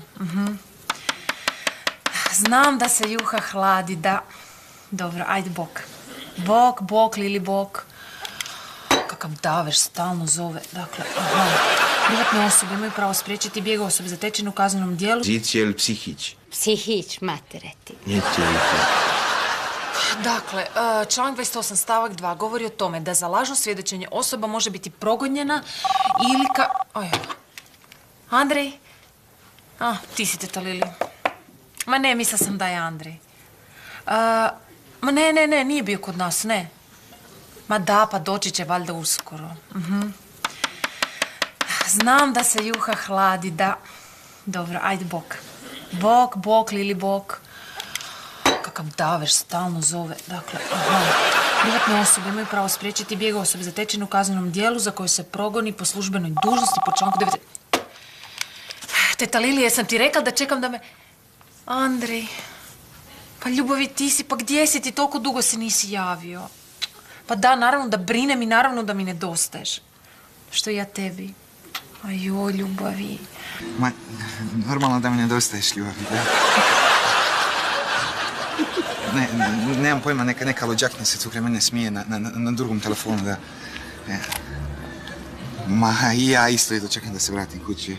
N: Znam da se juha hladi, da. Dobro, ajde, bok. Bok, Lili, bok. Kakav daveš, stalno zove. Dakle, privatne osobe imaju pravo spriječiti bijeg osobe zatečene u kaznenom dijelu.
J: Inkvizicija ili psihić?
I: Psihić, matereti.
J: Nije ti li to.
N: Dakle, članak 28 stavak 2 govori o tome da za lažno svjedočenje osoba može biti progonjena ili Andrej? Ti si teta Lili. Ma ne, mislila sam da je Andrej. Ma ne, nije bio kod nas, ne. Ma da, pa doći će valjda uskoro. Znam da se juha hladi, da. Dobro, ajde, bok. Bok, Lili, bok. Kakav daveš, stalno zove. Dakle, privatne osobe imaju pravo spriječiti bijeg osobe zatečene u kaznenom dijelu za koje se progoni po službenoj dužnosti po članku 9... Teta Lili, jesam ti rekla da čekam da me... Andrej, pa ljubavi ti si, pa gdje si ti, toliko dugo se nisi javio. Pa da, naravno da brinem i naravno da mi nedostaješ. Što ja tebi. Ajoj, ljubavi.
K: Ma, normalno da mi nedostaješ, ljubavi, da. Nemam pojma, neka luđakna se tu kraj mene smije na drugom telefonu, da. Ma, i ja isto jedno čekam da se vratim kući.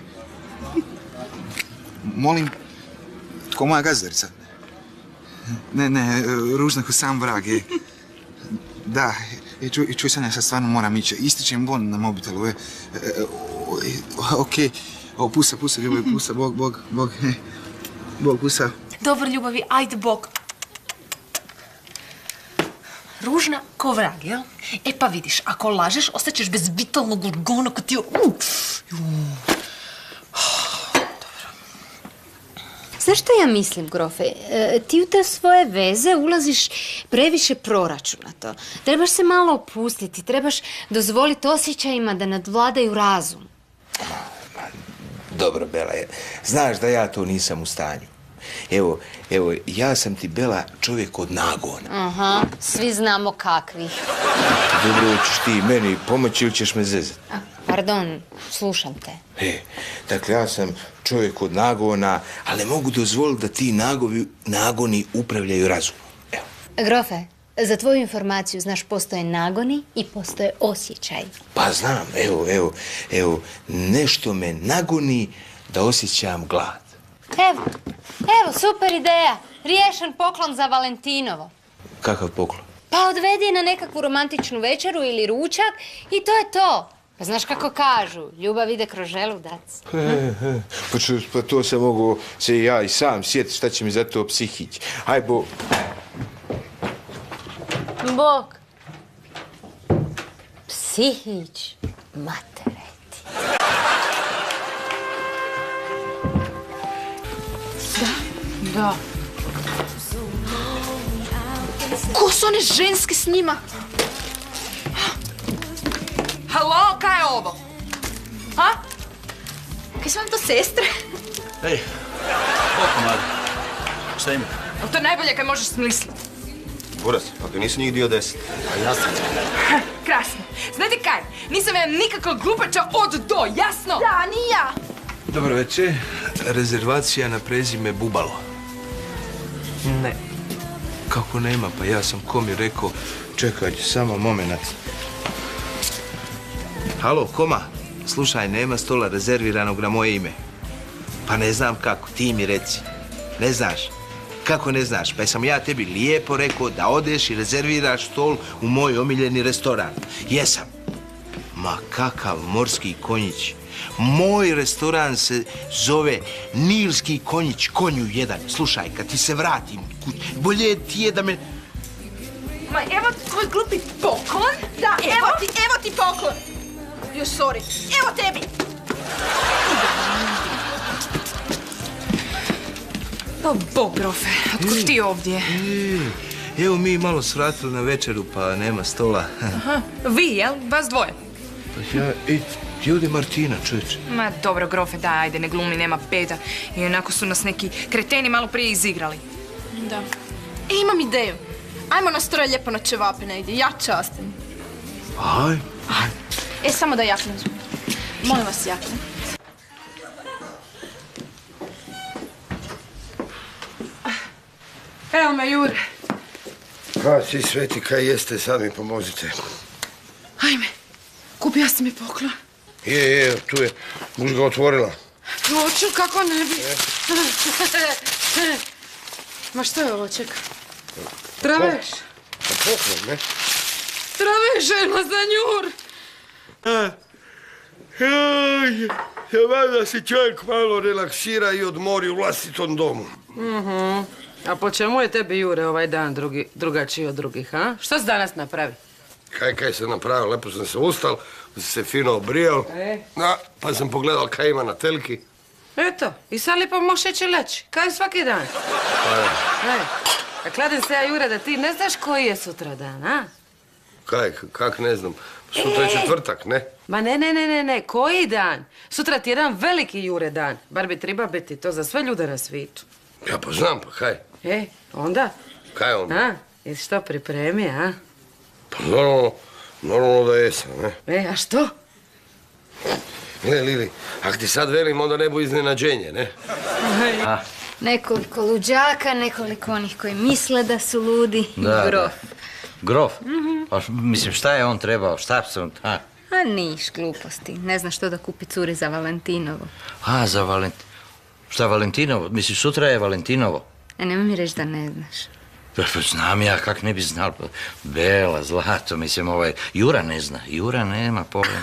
K: Molim, tko moja gazdarica? Ne, ružna ko sam vrag, Da, čuj Sanja, sad stvarno moram ići. Ističem bon na mobitelu, Okej, pusa, ljubavi, pusa, Bog, pusa.
N: Dobro, ljubavi, ajde, Bog. Ružna ko vrag, jel? Pa vidiš, ako lažeš, ostaćeš bez vitalnog organa kad ti...
I: Znaš što ja mislim, Grofe? Ti u te svoje veze ulaziš previše proračunato. Trebaš se malo opustiti, trebaš dozvoliti osjećajima da nadvladaju razum.
J: Dobro, Bela, znaš da ja to nisam u stanju. Evo, ja sam ti, Bela, čovjek od nagona.
I: Svi znamo kakvih.
J: Dobro, hoćeš ti meni pomoći ili ćeš me zezati?
I: Pardon, slušam te.
J: Dakle, ja sam čovjek od nagona, ali ne mogu dozvoliti da ti nagoni upravljaju razumom.
I: Grofe, za tvoju informaciju, znaš, postoje nagoni i postoje osjećaj.
J: Pa znam, evo, nešto me nagoni da osjećam glad.
I: Evo, super ideja. Riješen poklon za Valentinovo.
J: Kakav poklon?
I: Pa odvedi je na nekakvu romantičnu večeru ili ručak i to je to. Pa znaš kako kažu, ljubav ide kroz želudac.
J: Pa to se mogu se ja i sam sjetiti, šta će mi za to psihić. Aj, Bog.
I: Bog. Psihić, matereti.
F: Da. Ko su one ženske s njima? Halo, kaj je ovo? Ha?
C: Kaj su vam to sestre?
P: Ej, koliko mladi? Šta ima?
F: To je najbolje kaj možeš smisliti.
D: Buras, ako nisu njih dio 10.
P: A jasno.
F: Krasno. Znate kaj? Nisam ja nikakva glupača od do, jasno?
C: Da, ni ja.
J: Dobro večer. Rezervacija na prezime Bubalo.
F: Ne.
J: Kako nema? Pa ja sam Komi rekao, čekaj, samo momenat. Halo, Koma, slušaj, nema stola rezerviranog na moje ime. Pa ne znam kako, ti mi reci. Ne znaš? Kako ne znaš? Pa sam ja tebi lijepo rekao da odeš i rezerviraš stol u moj omiljeni restoran. Jesam. Ma kakav morski konjić. Moj restoran se zove Nilski konjić, konju jedan. Slušaj, kad ti se vratim kući, bolje ti je da me...
C: Ma evo tvoj glupi poklon. Da, evo ti poklon. Jo, sorry. Evo tebi.
F: Pa Bog, grofe, otkud ti ovdje?
J: Evo mi malo svratili na večeru, pa nema stola.
F: Aha, vi, jel? Vas dvoje?
J: Pa ja, ti ovdje Martina, čovječe.
F: Ma dobro, grofe, daj, ajde, ne glumi, nema peta. I onako su nas neki kreteni malo prije izigrali.
C: Da. Imam ideju. Ajmo nas troje lijepo na ćevape negdje, ja častim.
J: Aj.
C: Samo da jaknu uzmem. Molim vas, jaknu.
B: Evo me, Jure.
A: Ka si sveti, kaj jeste, sad mi pomozite.
B: Ajme, kupio si mi poklon.
A: Je, tu je. Buš ga otvorila.
B: Hoću, kako ne bi. Ma što je ovo, čeka? Traveš?
A: Pa poklon, ne?
B: Traveš, žena za njur.
A: Valjda si čovjek malo relaksira i odmori u vlastitom domu.
B: A po čemu je tebi, Jure, ovaj dan drugačiji od drugih, a? Što si danas napravi?
A: Kaj sam napravio? Lepo sam se ustal, se fino obrijao. Pa sam pogledal kaj ima na telki.
B: Eto, i sad lijepo možeš ići leći. Kaj svaki dan? A kladim se ja, Jure, da ti ne znaš koji je sutra dan, a?
A: Kak ne znam. Sutra je četvrtak, ne?
B: Ma ne, koji dan? Sutra ti je jedan veliki, Jure, dan. Bar bi treba biti to za sve ljude na svijetu.
A: Ja pa znam, pa kaj?
B: Onda?
A: Kaj onda?
B: A, jesi što pripremi, a?
A: Pa normalno da jesam, ne?
B: A što?
A: Gle, Lili, ako ti sad velim, onda ne bu iznenađenje, ne?
I: Nekoliko luđaka, nekoliko onih koji misle da su ludi. Grof.
H: Grof? Pa mislim, šta je on trebao? Šta se on...
I: A niš, gluposti. Ne znaš što da kupi curi za Valentinovo.
H: A, za Valentinovo. Šta Valentinovo? Misliš, sutra je Valentinovo?
I: Nemoj mi reći da ne znaš.
H: Znam ja, kak ne bi znal. Bela, zlato, mislim, Jura ne zna. Jura nema pojma.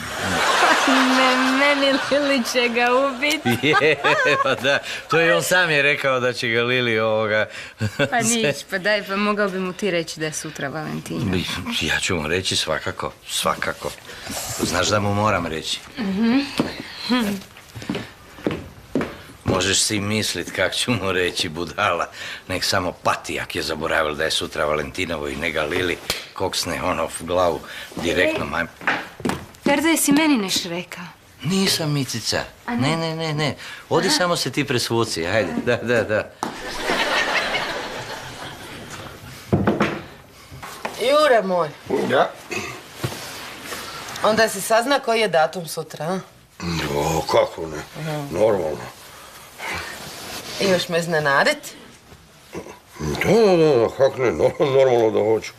I: Meni Lili će ga ubiti.
H: Pa da, to i on sam je rekao da će ga Lili ovoga...
I: Pa niš, pa daj, pa mogao bi mu ti reći da je sutra Valentina.
H: Ja ću mu reći svakako. Znaš da mu moram reći. Možeš si mislit kak ću mu reći, budala. Nek samo pati, ak je zaboravil da je sutra Valentinovo i nega Lili koksne u glavu direktno.
I: Ferdo, jesi meni neš rekao?
H: Nisam, Micica. Ne. Odi samo se ti presvuci, hajde. Da.
B: Jure moj.
A: Ja?
B: Onda si sazna koji je datum sutra, a?
A: O, kako ne? Normalno.
B: Imaš me iznenadit?
A: Da, kako ne? Normalno da hoću.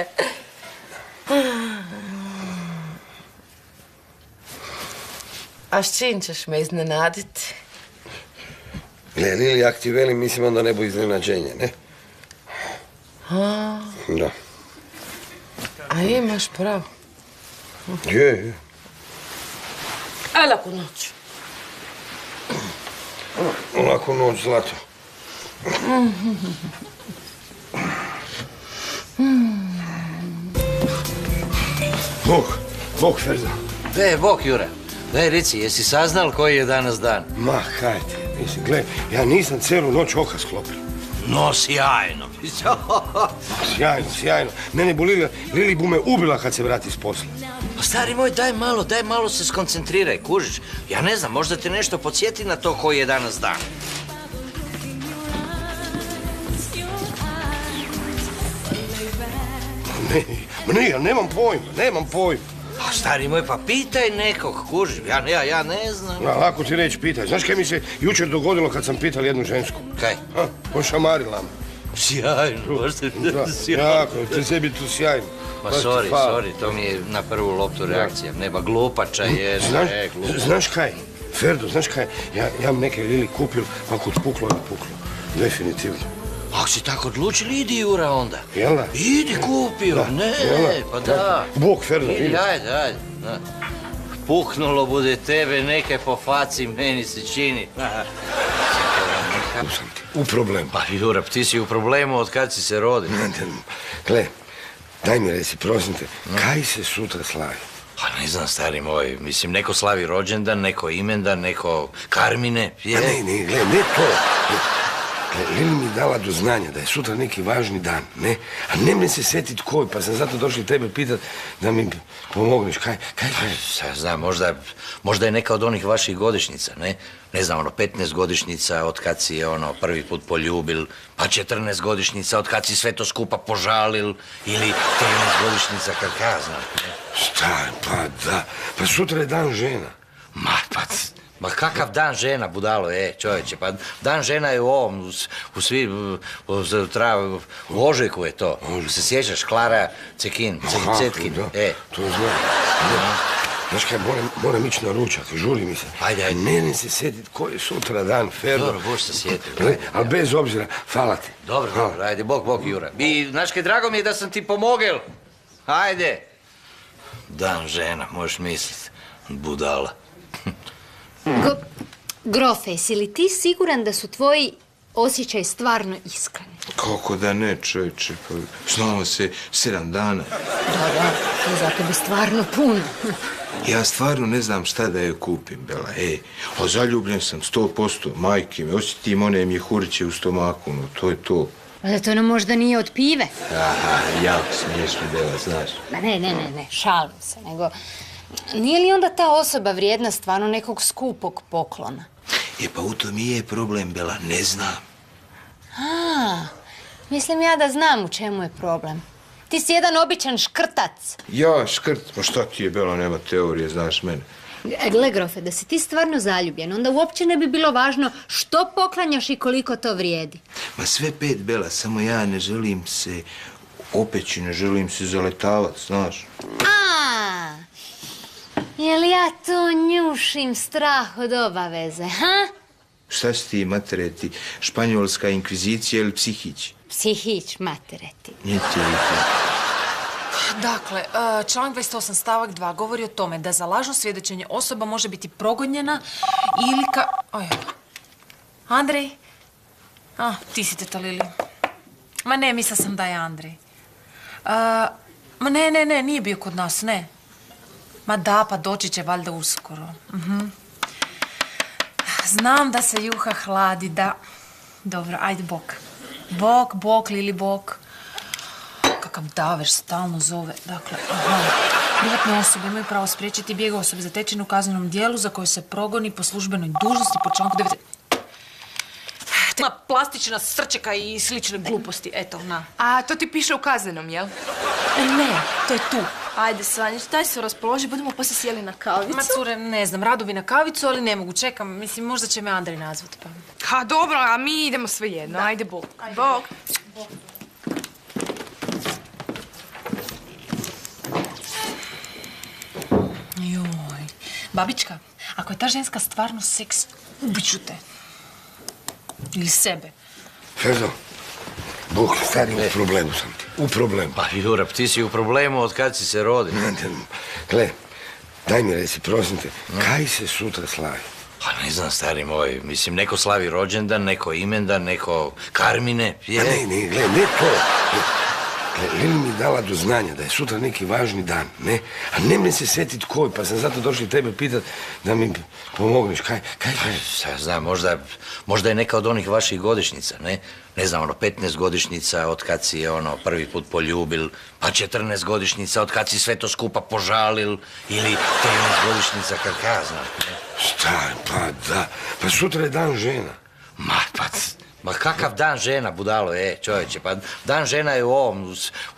B: A s čim ćeš me iznenadit?
A: Gle, Lili, jak ti velim, mislim onda ne bu iznenađenje, ne? Da.
B: A imaš pravo.
A: Je.
B: A laku noć.
A: Laku noć, zlato. Bog, Ferdo.
H: Bog, Jura. Daj, reci, jesi saznal koji je danas dan?
A: Ma, kaj ti, mislim, gle, ja nisam cijelu noć oka sklopio.
H: No, sjajno.
A: Sjajno. Mene bu Lili bu me ubila kad se vrati s posla.
H: Pa stari moj, daj malo se skoncentriraj, kužiš. Ja ne znam, možda te nešto podsjeti na to koji je danas dan.
A: Ne, ja nemam pojma.
H: A stari moj, pa pitaj nekog, kužiš, ja ne znam.
A: Lako ti reći, pitaj. Znaš kaj mi se jučer dogodilo kad sam pital jednu žensku?
H: Kaj?
A: Pošamarila me.
H: Sjajno, možda sjajno.
A: Jako, ti sebi tu sjajno.
H: Ma sorry, to mi je na prvu loptu reakcija. Neba glupača je, glupača.
A: Znaš kaj, Ferdo, ja am neke Lili kupil, pa kud puklo. Definitivno.
H: Ako si tako odlučili, idi Jura onda.
A: Jel da?
H: Idi kupio, pa da.
A: Bog, Ferdo,
H: idi. Ajde. Puknulo bude tebe neke po faci, meni se čini.
A: U problemu.
H: Pa Jura, ti si u problemu od kad si se rodio.
A: Gle, daj mi reci, prosim te, kaj se sutra slavi?
H: Pa ne znam, stari moj, mislim, neko slavi rođendan, neko imendan, neko karmine.
A: Ne, to. Lili mi dala do znanja da je sutra neki važni dan, ne? A ne mne se sjetit koji, pa sam zato došli tebe pitat da mi pomogneš. Kaj?
H: Znam, možda je neka od onih vaših godišnjica, ne? Ne znam, 15 godišnjica od kad si je prvi put poljubil, pa 14 godišnjica od kad si sve to skupa požalil, ili 13 godišnjica kad ja znam, ne?
A: Star, pa da, pa sutra je dan žena.
H: Ma kakav dan žena, budalo, čovječe, pa dan žena je u ovom, u ožujku je to. Se sjećaš, Klara Cetkin.
A: To znam. Znaš kaj, moram ići na ručak, žuri mi se.
H: Ajde.
A: Mene se sjetit koji je sutra dan, Ferdo.
H: Dobro, boš se sjetit.
A: Ali bez obzira, hvala ti.
H: Dobro, ajde, Bog, Jura. I, znaš kaj, drago mi je da sam ti pomogel. Ajde. Dan žena, možeš mislit. Budala.
I: Grofe, jesi li ti siguran da su tvoji osjećaji stvarno iskreni?
J: Kako da ne, čovječe, pa znamo se 7 dana.
I: Da, to je za tebe stvarno puno.
J: Ja stvarno ne znam šta da je kupim, Bela, a zaljubljen sam 100%, majke mi, osjetim one mjehuriće u stomaku, no to je to.
I: Pa da to nam možda nije od pive?
J: Aha, jako smiješno, Bela, znaš.
I: Ma ne, šalim se, nego... Nije li onda ta osoba vrijedna stvarno nekog skupog poklona?
J: Pa u tom i je problem, Bela, ne znam.
I: Mislim ja da znam u čemu je problem. Ti si jedan običan škrtac.
J: Ja, škrt? Pa šta ti je, Bela, nema teorije, znaš mene.
I: Gle, Grofe, da si ti stvarno zaljubljen, onda uopće ne bi bilo važno što poklanjaš i koliko to vrijedi.
J: Ma sve 5, Bela, samo ja ne želim se opeći, ne želim se zaletavat, znaš.
I: Jel ja to njušim strah od obaveze, ha?
J: Šta si ti, matere, ti španjolska inkvizicija ili psihić?
I: Psihić, matere ti.
J: Nije ti to.
G: Dakle, članak 28 stavak 2 govori o tome da za lažno svjedočenje osoba može biti progonjena ili Andrej? Ti si teta Lili. Ma ne, mislila sam da je Andrej. Ma ne, nije bio kod nas, ne. Ma da, pa doći će valjda uskoro. Znam da se juha hladi, da. Dobro, ajde, bok, Lili, bok. Kakav daver stalno zove. Dakle, privatne osobe imaju pravo spriječiti bijeg osobe zatečene u kaznenom dijelu za koje se progoni po službenoj dužnosti po članku 9. Ima plastična srčeka i slične gluposti, eto, na.
F: A to ti piše u kaznenom, jel?
G: Ne, to je tu.
C: Ajde, Sanjić, daj se raspoloži, budemo poslije sjeli na kavicu.
G: Ma cure, ne znam, rado bi na kavicu, ali ne mogu, čekam. Mislim, možda će me Andrej nazvat, pa.
F: Ha, dobro, a mi idemo svejedno. Ajde, bok.
C: Bok.
G: Joj, babička, ako je ta ženska stvarno seks, ubiću te. Ili sebe.
A: Ferdo, Bog, stari, u problemu sam ti. U problemu.
H: Pa, Jurap, ti si u problemu od kad si se rodio.
A: Gle, daj mi reci, prosim te, kaj se sutra slavi?
H: Pa ne znam, stari moj, mislim, neko slavi rođendan, neko imendan, neko karmine.
A: Pa ne, gle, ne to. Lili mi dala do znanja da je sutra neki važni dan, ne? A ne mi se sjetit koji, pa sam zato došli tebe pitat da mi pomogneš. Kaj?
H: Sad znam, možda je neka od onih vaših godišnjica, ne? Ne znam, 15 godišnjica od kad si prvi put poljubil, pa 14 godišnjica od kad si sve to skupa požalil, ili 13 godišnjica kad ja znam.
A: Šta, pa da, pa sutra je dan žena.
H: Ma kakav dan žena, budalo, čovječe, pa dan žena je u ovom,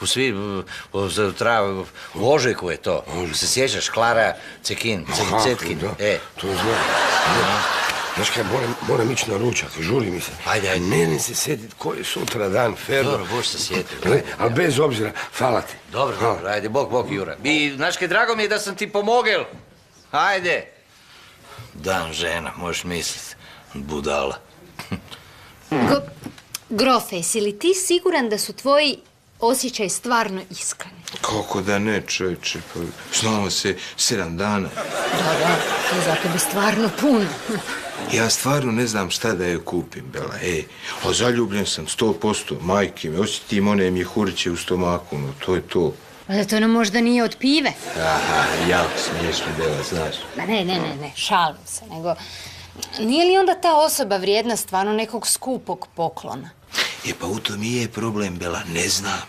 H: u ožujku je to. Se sjećaš, Klara Cetkin.
A: To znam. Znaš kaj, moram ići na ručak, žuri mi se.
H: Ajde.
A: Mene se sjetit koji je sutra dan, Ferdo.
H: Dobro, boš se sjetio.
A: Ali bez obzira, hvala ti.
H: Dobro, ajde, bok, Jura. I, znaš kaj, drago mi je da sam ti pomogel. Ajde. Dan žena, možeš mislit. Budala.
I: Grofe, jesi li ti siguran da su tvoji osjećaji stvarno iskreni?
J: Kako da ne, čovječe, pa znamo se 7 dana.
I: Da, to je za tebe stvarno puno.
J: Ja stvarno ne znam šta da joj kupim, Bela, a zaljubljen sam 100%, majke mi, osjetim one mjehuriće u stomaku, no to je to.
I: A da to nam možda nije od pive?
J: Aha, jako smiješno, Bela, znaš.
I: Ma ne, šalim se, nego... Nije li onda ta osoba vrijedna stvarno nekog skupog poklona?
J: Pa u tom i je problem, Bela, ne znam.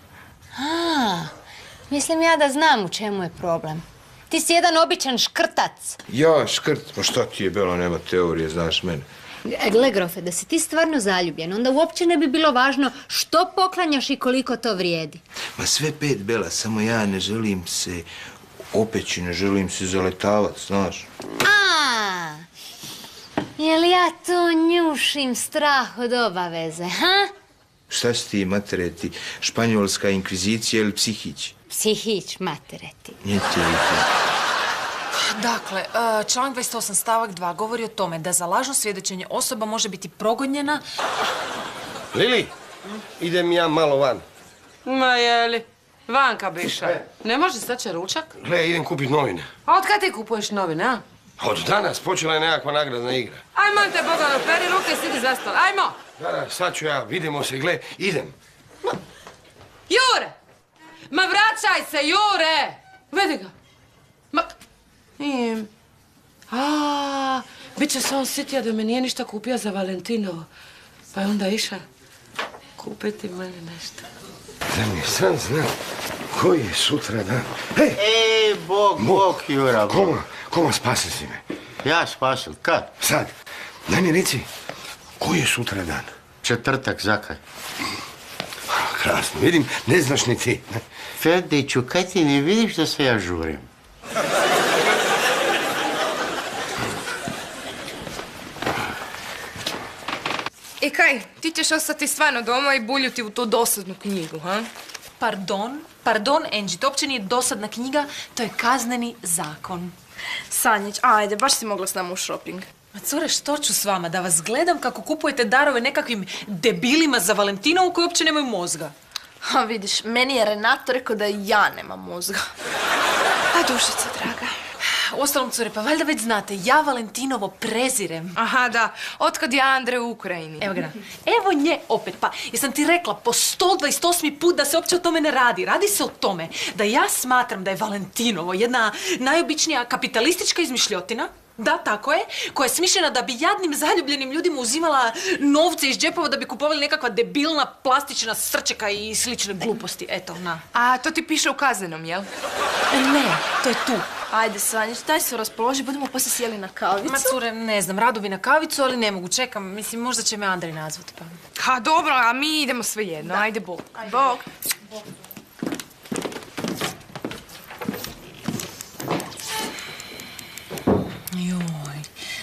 I: Mislim ja da znam u čemu je problem. Ti si jedan običan škrtac.
J: Ja, škrt? Pa šta ti je, Bela, nema teorije, znaš mene.
I: Gle, Grofe, da si ti stvarno zaljubljen, onda uopće ne bi bilo važno što poklanjaš i koliko to vrijedi.
J: Ma sve 5, Bela, samo ja ne želim se opeći, ne želim se zaletavat, znaš.
I: Jel ja to njušim strah od obaveze, ha?
J: Šta si ti, matereti, španjolska inkvizicija ili psihić?
I: Psihić, matereti.
J: Nije ti vidjeti.
G: Dakle, članak 28 stavak 2 govori o tome da za lažno svjedočenje osoba može biti progonjena...
A: Lili, idem ja malo van.
B: Ma jeli, vanka biša. Ne može staći ručak?
A: Gle, idem kupit novine.
B: A od kad ti kupuješ novine, a?
A: Od danas počela je nekakva nagradna igra.
B: Ajmo te, Bogano, peri ruke, sidi za stol, ajmo!
A: Da, sad ću ja, vidimo se, gle, idem.
B: Jure! Ma vraćaj se, Jure! Vidi ga. Bit će se on sitio da me nije ništa kupio za Valentinovo. Pa je onda iša kupiti meni nešto.
A: Da mi sam znao koji je sutra dan.
E: Bog, Jura.
A: Koma spasil si me?
E: Ja spasil, kad?
A: Sad. Daj mi reci, koji je sutra dan?
E: Četvrtak, zakaj?
A: Krasno, vidim, ne znaš ni ti.
E: Ferdiću, kaj ti ne vidiš da se ja žurim?
F: I kaj, ti ćeš ostati stvarno doma i buljuti u tu dosadnu knjigu, ha?
G: Pardon, Angie, to uopće nije dosadna knjiga, to je kazneni zakon.
C: Sanjić, ajde, baš si mogla s nama u shopping.
G: Ma cure, što ću s vama? Da vas gledam kako kupujete darove nekakvim debilima za Valentinovu koji uopće nemaju mozga.
C: A vidiš, meni je Renato rekao da ja nemam mozga. A dušica, draga.
G: Uostalom, cure, pa valjda već znate, ja Valentinovo prezirem.
F: Aha, da. Otkad je Andrej u Ukrajini.
G: Evo ga. Evo nje opet. Pa, jesam ti rekla po 128. put da se uopće o tome ne radi. Radi se o tome da ja smatram da je Valentinovo jedna najobičnija kapitalistička izmišljotina. Da, tako je. Koja je smišljena da bi jadnim zaljubljenim ljudima uzimala novce iz džepova da bi kupovali nekakva debilna plastična srčeka i slične gluposti. Eto, na.
F: A to ti piše u kaznenom, jel?
G: Ne, to je tu.
C: Ajde, Sanjić, daj se raspoloži, budemo poslije sjeli na kavicu.
G: Ma cure, ne znam, rado bi na kavicu, ali ne mogu, čekam. Mislim, možda će me Andrej nazvat, pa.
F: Ha, dobro, a mi idemo svejedno. Ajde, bok.
C: Bok.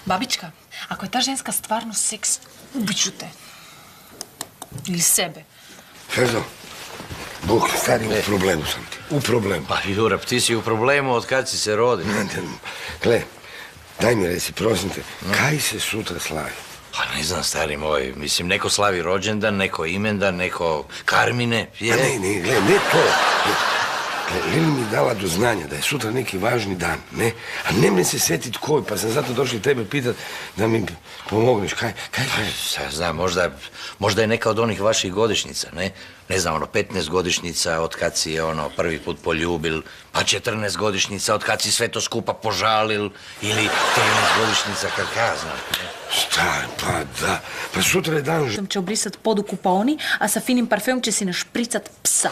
G: Babička, ako je ta ženska stvarno seks, ubiću te. Ili sebe.
A: Ferdo, Bog, stari, u problemu sam ti. U problemu.
H: Pa, Jurap, ti si u problemu od kad si se rodio.
A: Gle, daj mi reci, prosim te, kaj se sutra slavi?
H: Pa ne znam, stari moj, mislim, neko slavi rođendan, neko imendan, neko karmine.
A: Pa ne, gle, ne to. Lili mi dala do znanja da je sutra neki važni dan, ne? A ne me se sjetit koji, pa sam zato došli tebe pitat da mi pomogneš. Kaj?
H: Znam, možda je neka od onih vaših godišnjica, ne? Ne znam, 15 godišnjica od kad si je prvi put poljubil, pa 14 godišnjica od kad si sve to skupa požalil, ili 13 godišnjica kad ja znam.
A: Šta, pa da, pa sutra je dan...
G: Će obrisat pod u kupaoni, a sa finim parfemom će si našpricat psa.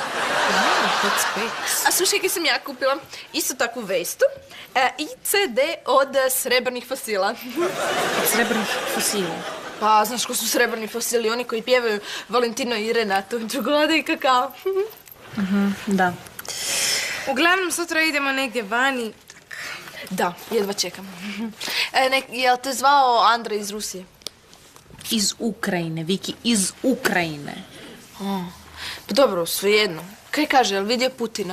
C: A slušaj, kaj sam ja kupila? Isto takvu vestu i CD od srebrnih fosila.
G: Od srebrnih fosila?
C: Pa, znaš ko su srebrni fosili? Oni koji pjevaju Valentino i Renato, čokolada i kakao.
G: Da.
F: Uglavnom, sutra idemo negdje vani.
C: Da, jedva čekam. Jel te zvao Andrej iz Rusije?
G: Iz Ukrajine, Viki, iz Ukrajine.
C: Pa dobro, svejedno. Kaj kaže, jel vidio Putina?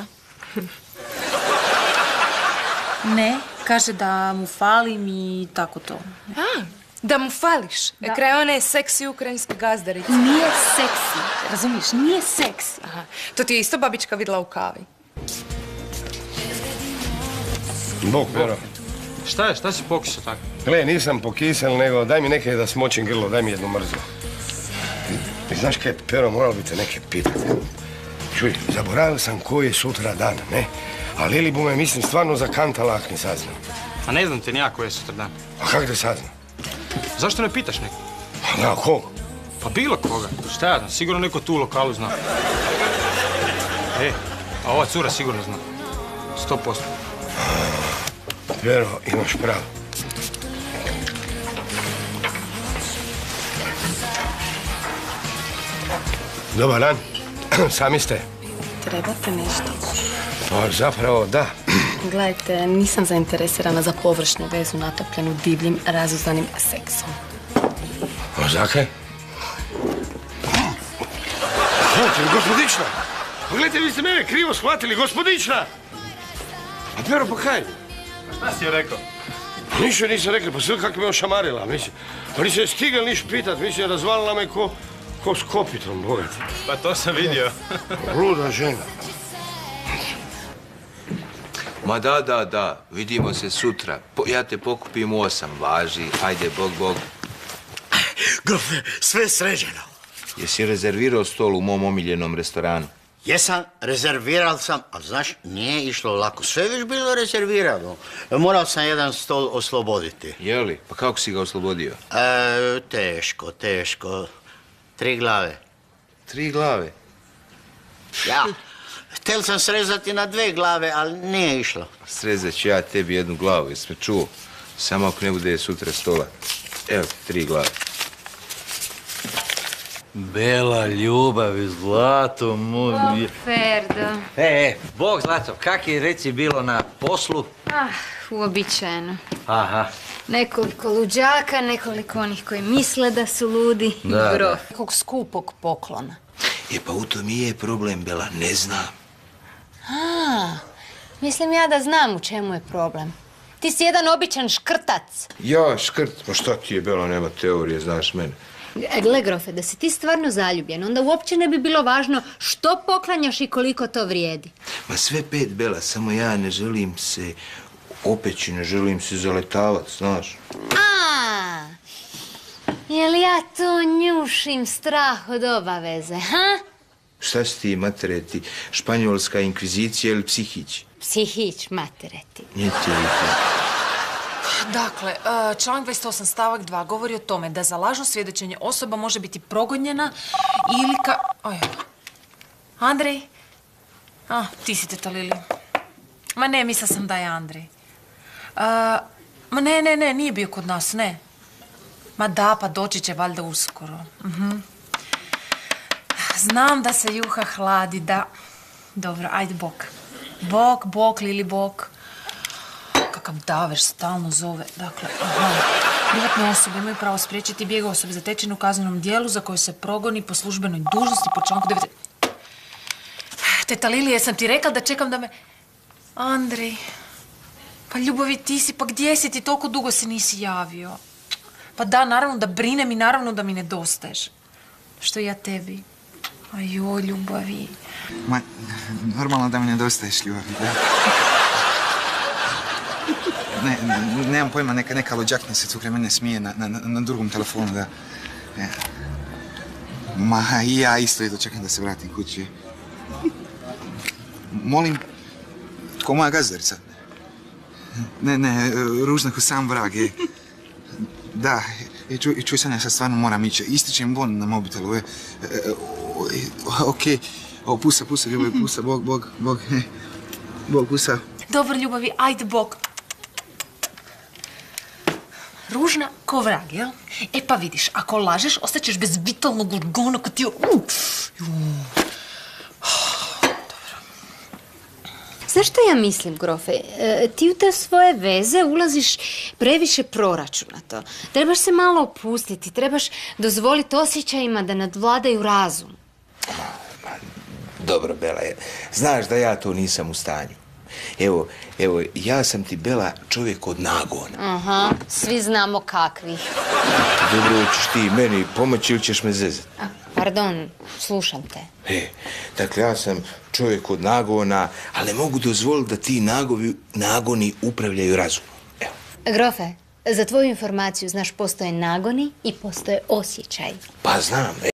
G: Ne, kaže da mu falim i tako to.
F: Da mu fališ? Kraj one seksi ukrajinske gazdarice.
G: Nije seksi, razumiješ, nije seksi.
F: To ti je isto babička vidjela u kavi.
A: Bog, Pero.
M: Šta si pokisao tako?
A: Gle, nisam pokisal, nego daj mi neke da smočim grlo, daj mi jednu mrzlu. I znaš kaj, Pero, moralo bi te neke pitati. Čuj, zaboravio sam koji je sutra dan, ne? A Lili bu me, mislim, stvarno zakantala ak ni saznam.
M: A ne znam te nija koji je sutra dan.
A: A kak da saznam?
M: Zašto ne pitaš nekog?
A: A na koga?
M: Pa bilo koga. Šta ja znam, sigurno neko tu u lokalu zna. A ova cura sigurno zna. 100%.
A: Pero, imaš pravo. Dobar dan. Sami ste?
Q: Trebate nešto?
A: Pa zapravo da.
Q: Gledajte, nisam zainteresirana za površnu vezu natopljenu divljim, razuzanim seksom.
A: A zakaj? Gledajte, gospodična! Gledajte, vi ste mene krivo shvatili, gospodična! A Pero, pa kaj?
M: Šta si joj rekao?
A: Ništa nisam rekao, pa sve kako me ošamarila, mislim. Pa nisam je stigal niš pitat, mislim, razvalila me ko s kopitom, bogati.
M: Pa to sam vidio.
A: Luda žena.
J: Ma da, vidimo se sutra. Ja te pokupim u 8, važi, ajde, bog.
E: Grofe, sve sređeno.
J: Jesi rezervirao stol u mom omiljenom restoranu?
E: Jesam, rezerviral sam, ali znaš, nije išlo lako. Sve je već bilo rezervirano. Morao sam jedan stol osloboditi.
J: Jeli? Pa kako si ga oslobodio?
E: Teško. 3 glave.
J: 3 glave?
E: Ja. Htjel sam srezati na 2 glave, ali nije išlo.
J: Srezat ću ja tebi jednu glavu, jesi me čuo? Samo ako ne bude sutra stola. Evo ti 3 glave.
H: Bela ljubavi, zlato moj.
I: Ferdo.
H: Bog, zlato, kak je reci bilo na poslu?
I: Uobičajeno.
H: Aha.
I: Nekoliko luđaka, nekoliko onih koji misle da su ludi.
H: Da.
Q: Nekog skupog poklona.
J: Pa u tom i je problem, Bela, ne znam.
I: Mislim ja da znam u čemu je problem. Ti si jedan običan škrtac.
J: Ja, škrt? Pa šta ti je, Bela, nema teorije, znaš mene.
I: Gle, Grofe, da si ti stvarno zaljubljen, onda uopće ne bi bilo važno što poklanjaš i koliko to vrijedi.
J: Ma sve 5, Bela, samo ja ne želim se opeći, ne želim se zaletavat, znaš.
I: Jel ja to njušim strah od obaveze, ha?
J: Šta si ti, matere, ti španjolska inkvizicija ili psihić?
I: Psihić, matere ti.
J: Nije ti to.
G: Dakle, članak 28 stavak 2 govori o tome da za lažno svjedočenje osoba može biti progonjena ili Andrej? Ti si teta Lili. Ma ne, mislila sam da je Andrej. Ma ne, nije bio kod nas, ne. Ma da, pa doći će valjda uskoro. Znam da se juha hladi, da. Dobro, ajde, bok. Bok, Lili, bok. Kakav daver stalno zove. Dakle,
N: Privatne osobe imaju pravo spriječiti bijeg osobe zatečene u kaznenom dijelu za koje se progoni po službenoj dužnosti po članku 9... Teta Lilije, sam ti rekla da čekam da me... Andrej... Pa ljubavi, ti si, pa gdje si ti? Toliko dugo se nisi javio. Pa da, naravno da brinem i naravno da mi nedostaješ. Što ja tebi? Ajoj, ljubavi.
K: Ma, normalno da mi nedostaješ, ljubavi, da. Nemam pojma, neka lođakna se tu kraj mene smije na drugom telefonu, da. Ma, i ja isto jedno čekam da se vratim kući. Molim, tko moja gazdarica? Ne, ružna ko sam vrag, Da, čuj Sanja, sad stvarno moram ići. Ističem bon na mobitelu, Okej, pusa, ljubavi, pusa, Bog, pusa.
N: Dobro, ljubavi, ajde, Bog. Ružna ko vrag, jel? E pa vidiš, ako lažeš, ostaćeš bez vitalnog organa kod ti...
I: Znaš što ja mislim, grofe? Ti u te svoje veze ulaziš previše proračunato. Trebaš se malo opustiti, trebaš dozvoliti osjećajima da nadvladaju razum.
J: Dobro, Bela, znaš da ja to nisam u stanju. Evo, ja sam ti, Bela, čovjek od nagona.
I: Aha, svi znamo kakvih.
J: Dobro, ćeš ti meni pomoći ili ćeš me zezati?
I: Pardon, slušam te.
J: Dakle, ja sam čovjek od nagona, ali ne mogu dozvoliti da ti nagoni upravljaju razumom. Evo.
I: Grofe, za tvoju informaciju, znaš, postoje nagoni i postoje osjećaj.
J: Pa znam,